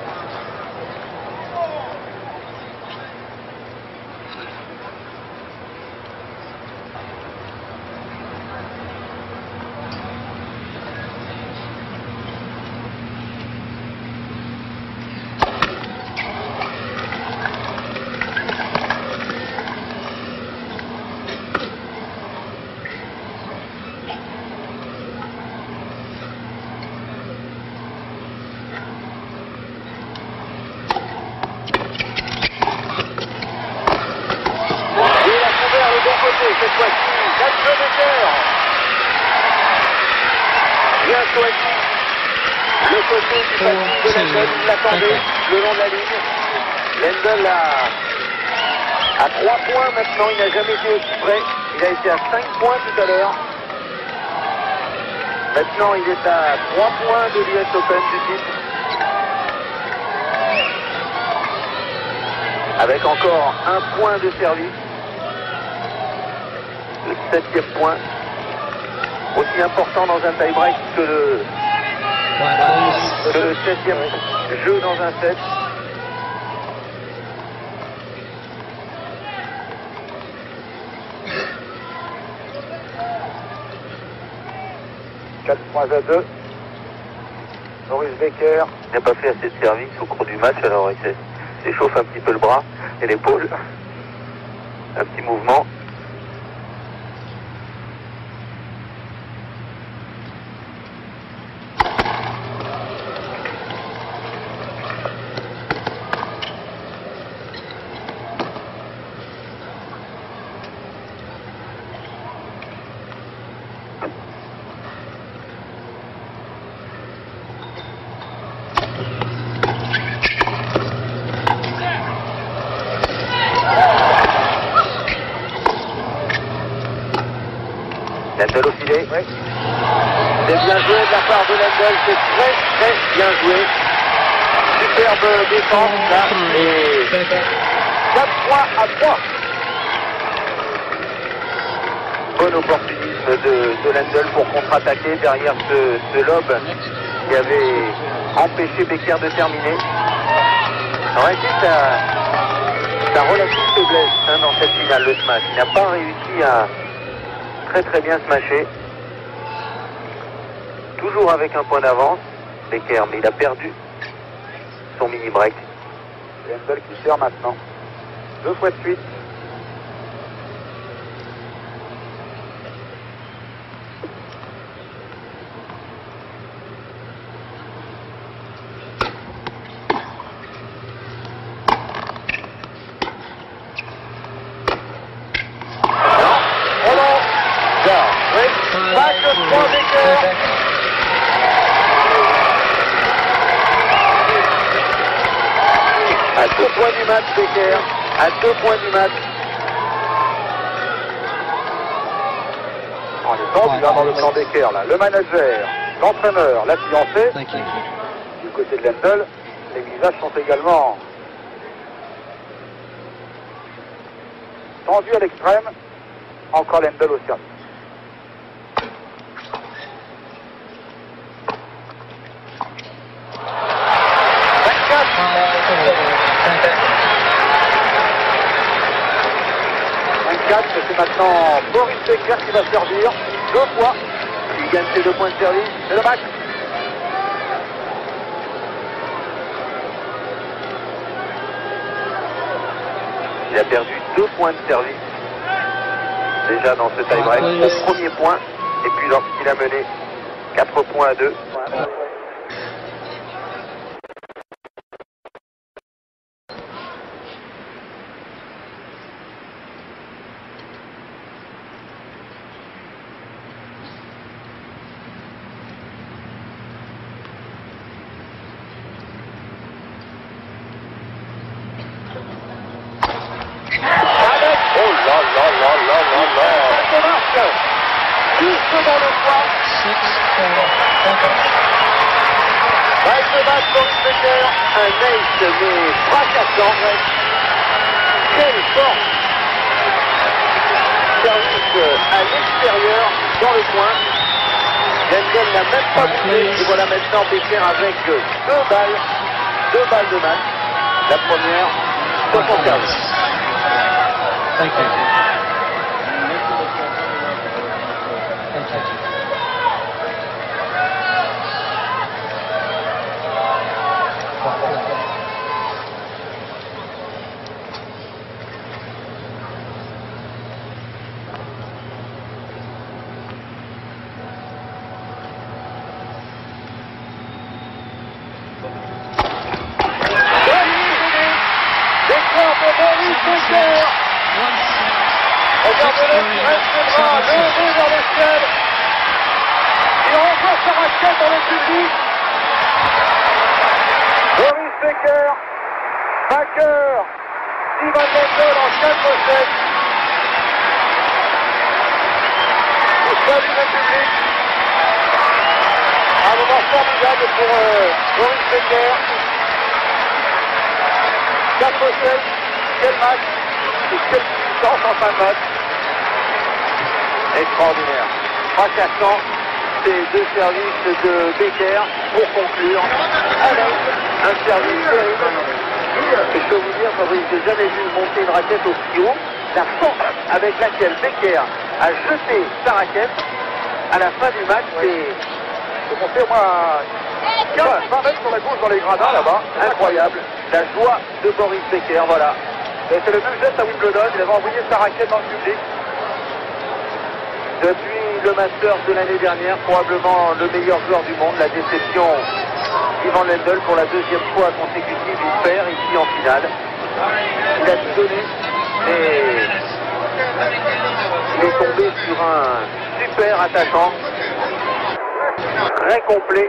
Cette fois-ci, quatre Becker. Bien choisi. Le côté du patin de Lendl, il l'attendait le long de la ligne. Lendl a, à trois points maintenant, il n'a jamais été aussi près. Il a été à cinq points tout à l'heure. Maintenant, il est à trois points de l'U S Open du titre. Avec encore un point de service. Le septième point, aussi important dans un tie-break que le, que le septième jeu dans un set. quatre points à deux. Boris Becker. Il n'a pas fait assez de service au cours du match, alors il s'échauffe un petit peu le bras et l'épaule. Un petit mouvement. Lendl au filet. Oui. C'est bien joué de la part de Lendl, c'est très très bien joué. Superbe défense là. Et quatre points à trois. Bon opportunisme de, de Lendl pour contre-attaquer derrière ce, ce lob qui avait empêché Becker de terminer. Ça aurait été sa, sa relative faiblesse hein, dans cette finale, le smash. Il n'a pas réussi à très très bien smasher. Toujours avec un point d'avance, Becker, mais il a perdu son mini break. Lendl qui sert maintenant. Deux fois de suite. À deux points du match, Becker. À deux points du match. On est tendu là dans le plan Becker, là. Le manager. l'entraîneur, la fiancée. Du côté de Lendl, les visages sont également tendus à l'extrême. Encore Lendl au service. vingt-quatre, c'est maintenant Boris Becker qui va servir deux fois. Il gagne ses deux points de service. C'est le match. Il a perdu deux points de service déjà dans ce tie-break au premier point, et puis lorsqu'il a mené quatre points à deux. Un ace mais fracassant. Quelle force! Service à l'extérieur, dans le coin. Lendl n'a même pas bougé. Et voilà maintenant Becker avec deux balles. Deux balles de match. La première, sur son service. Thank you. Thank you. Regardez-le qui reste le bras levé vers le ciel. Il renvoie sa raquette dans le public. Boris Becker, vainqueur d'Ivan Lendl en quatre sept. Il salue le public. Un moment formidable pour euh, Boris Becker. quatre sept, quel match et quelle puissance en fin de match. Extraordinaire. Fracassant ces deux services de Becker pour conclure avec un service terrible. Et je peux vous dire, Fabrice, j'ai jamais vu monter une raquette aussi haut. La force avec laquelle Becker a jeté sa raquette à la fin du match, c'est... Je peux monter au moins vingt mètres sur la gauche dans les gradins là-bas. Incroyable. La joie de Boris Becker, voilà. Et c'est le même geste à Wimbledon, il avait envoyé sa raquette dans le public. Depuis le Masters de l'année dernière, probablement le meilleur joueur du monde, la déception d'Ivan Lendl pour la deuxième fois consécutive, il perd ici en finale. Il a tout donné, mais il est tombé sur un super attaquant, très complet,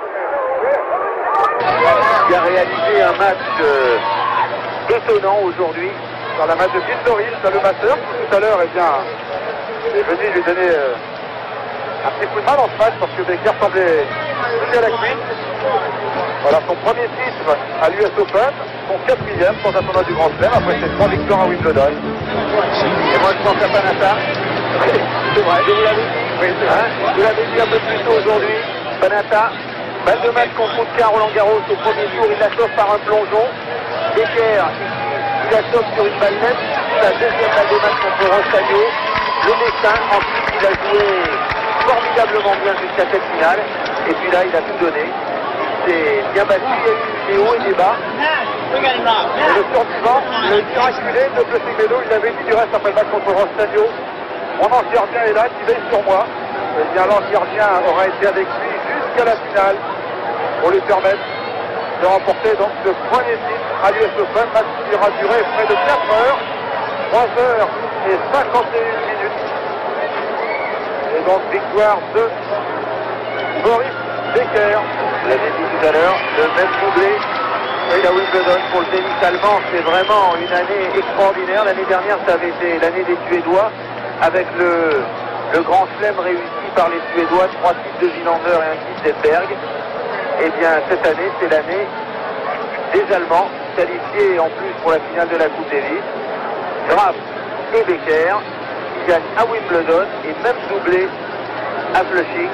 qui a réalisé un match euh, étonnant aujourd'hui. Dans la match de Bill Norris, le Master, tout à l'heure, eh bien, il est venu lui donner euh, un petit coup de main dans ce match parce que Becker semblait touché à la cuisse. Voilà son premier titre à l'U S Open, son quatrième sans un tournoi du Grand Chelem après ses trois victoires à Wimbledon. Et moi je pense à Panatta. C'est vrai, je vous l'avais dit. Oui, c'est vrai. Hein, je vous l'avais dit un peu plus tôt aujourd'hui. Panatta, balle de match contre Oudka, Roland Garros au premier tour, il la sauve par un plongeon. Becker, il la sauve sur une balle nette. La deuxième balle de match contre Rostagno. Le destin, ensuite il a joué formidablement bien jusqu'à cette finale. Et puis là, il a tout donné. Il s'est bien battu, il y a eu des hauts et des bas. Et le survivant, le miraculé de Bleusigmedo, il avait dit du reste après le match contre Rostagno. Mon ange gardien est là, qui veille sur moi. Et bien l'ange gardien aura été avec lui jusqu'à la finale pour lui permettre de remporter donc ce premier titre à l'U S Open, match qui aura duré près de quatre heures, trois heures et cinquante et une minutes. Et donc victoire de Boris Becker. Vous l'avez dit tout à l'heure, le même doublé. Et la Wimbledon pour le tennis allemand, c'est vraiment une année extraordinaire. L'année dernière, ça avait été l'année des Suédois avec le, le grand chelem réussi par les Suédois, trois titres de Wilander et un titre d'Edberg. Eh bien, cette année, c'est l'année des Allemands, qualifiés en plus pour la finale de la Coupe Davis. Graf et Becker, qui gagnent à Wimbledon et même doublé à Flushing.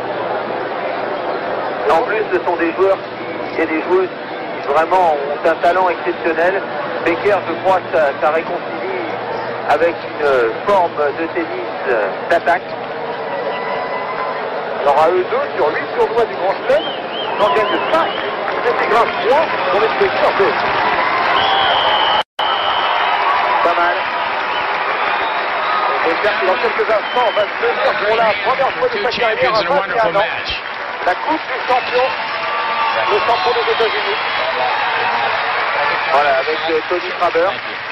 En plus, ce sont des joueurs qui, et des joueuses qui vraiment ont un talent exceptionnel. Becker, je crois que ça, ça réconcilie avec une forme de tennis d'attaque. Alors à eux deux, sur huit tournois du Grand Chelem, ils en gagnent cinq. C'était grave trois pour les Becker deux. Pas mal. Becker qui dans quelques instants va se tenir pour la première fois de sa carrière à vingt et un ans. La Coupe du Champion, le champion des États-Unis. Voilà, avec euh, Tony Traber.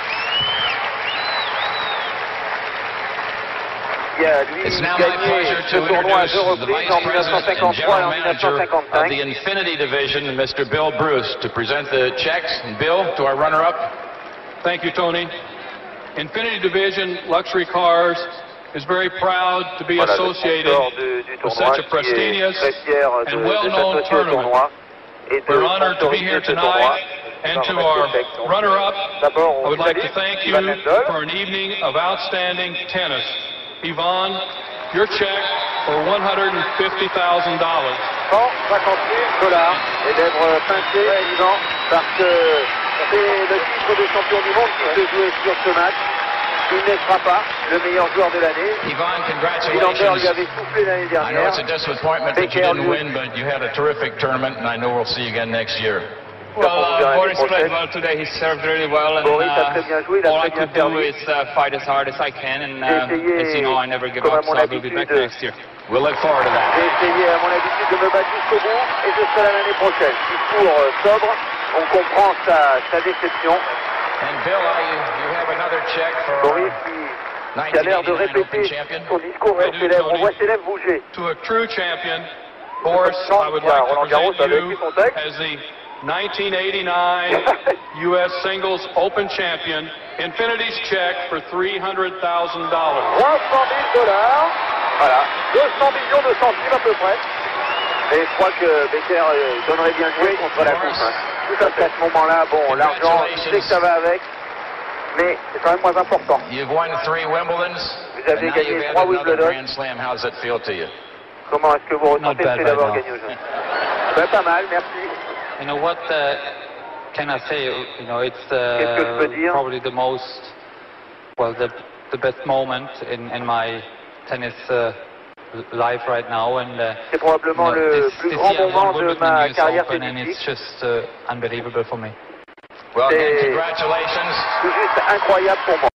Qui a lui gagné ce tournoi à deux reprises en mille neuf cent cinquante-trois et en mille neuf cent cinquante-cinq. Of the Infinity Division, Mister Bill Bruce, to present the checks. And Bill, to our runner-up. Thank you, Tony. Infinity Division Luxury Cars is very proud to be voilà, associated du, du with such a prestigious de, and well-known tournament. We're honored to be here tonight, and to our runner-up, I would like to thank you for an evening of outstanding tennis. Yvonne, your check for one hundred fifty thousand dollars. cent cinquante mille dollars. Et d'être pincé, Yvan, parce que c'est le titre de champion du monde qui se jouait sur ce match. Il ne sera pas le meilleur joueur de l'année. Yvonne, Wilander lui avait soufflé l'année I know dernière. it's a disappointment that you didn't win, but you had a terrific tournament, and I know we'll see you again next year. Well, uh, Boris played well today. He served really well, and Boris a très bien joué, il a uh, all très I bien could do servi. is uh, fight as hard as I can, and J'ai uh, essayé, as you know, I never give comme à up, so mon I will be back habitude, next year. We'll look forward to that. J'ai essayé à mon habitude de me battre jusqu'au bout et je serai là l'année prochaine. Discours euh, sobre, on comprend sa, sa déception. And Bill, I, you have another check for Boris qui, qui a l'air de répéter son discours, ses lèvres, on voit ses lèvres bouger. To a true champion, Boris, I would like to present you as the nineteen eighty-nine U S Singles Open Champion, Infinity's check for three hundred thousand dollars. trois cent mille dollars. Voilà. deux cents millions de centimes à peu près. Et je crois que Becker euh, donnerait bien joué contre la coupe. Hein. Tout à fait. À ce moment-là, bon, l'argent, tu sais que ça va avec, mais c'est quand même moins important. You've won three Wimbledons, Vous avez and now gagné you've trois added another Wimbledon. Grand Slam. How does that feel to you? Comment est-ce que vous Not ressentez le bad fait right d'avoir now. gagné au jeu? Ben, pas mal, merci. You know what uh, can I say? You know, it's Qu'est-ce que je peux uh, dire? probably the most, well, the the best moment in in my tennis uh, life right now, and uh, C'est probablement you know, le this, plus this grand year I moment won de Wimbledon ma U S carrière Open, and it's tennistique. just uh, unbelievable for me. Well, again, C'est- congratulations. C'est juste incroyable pour moi.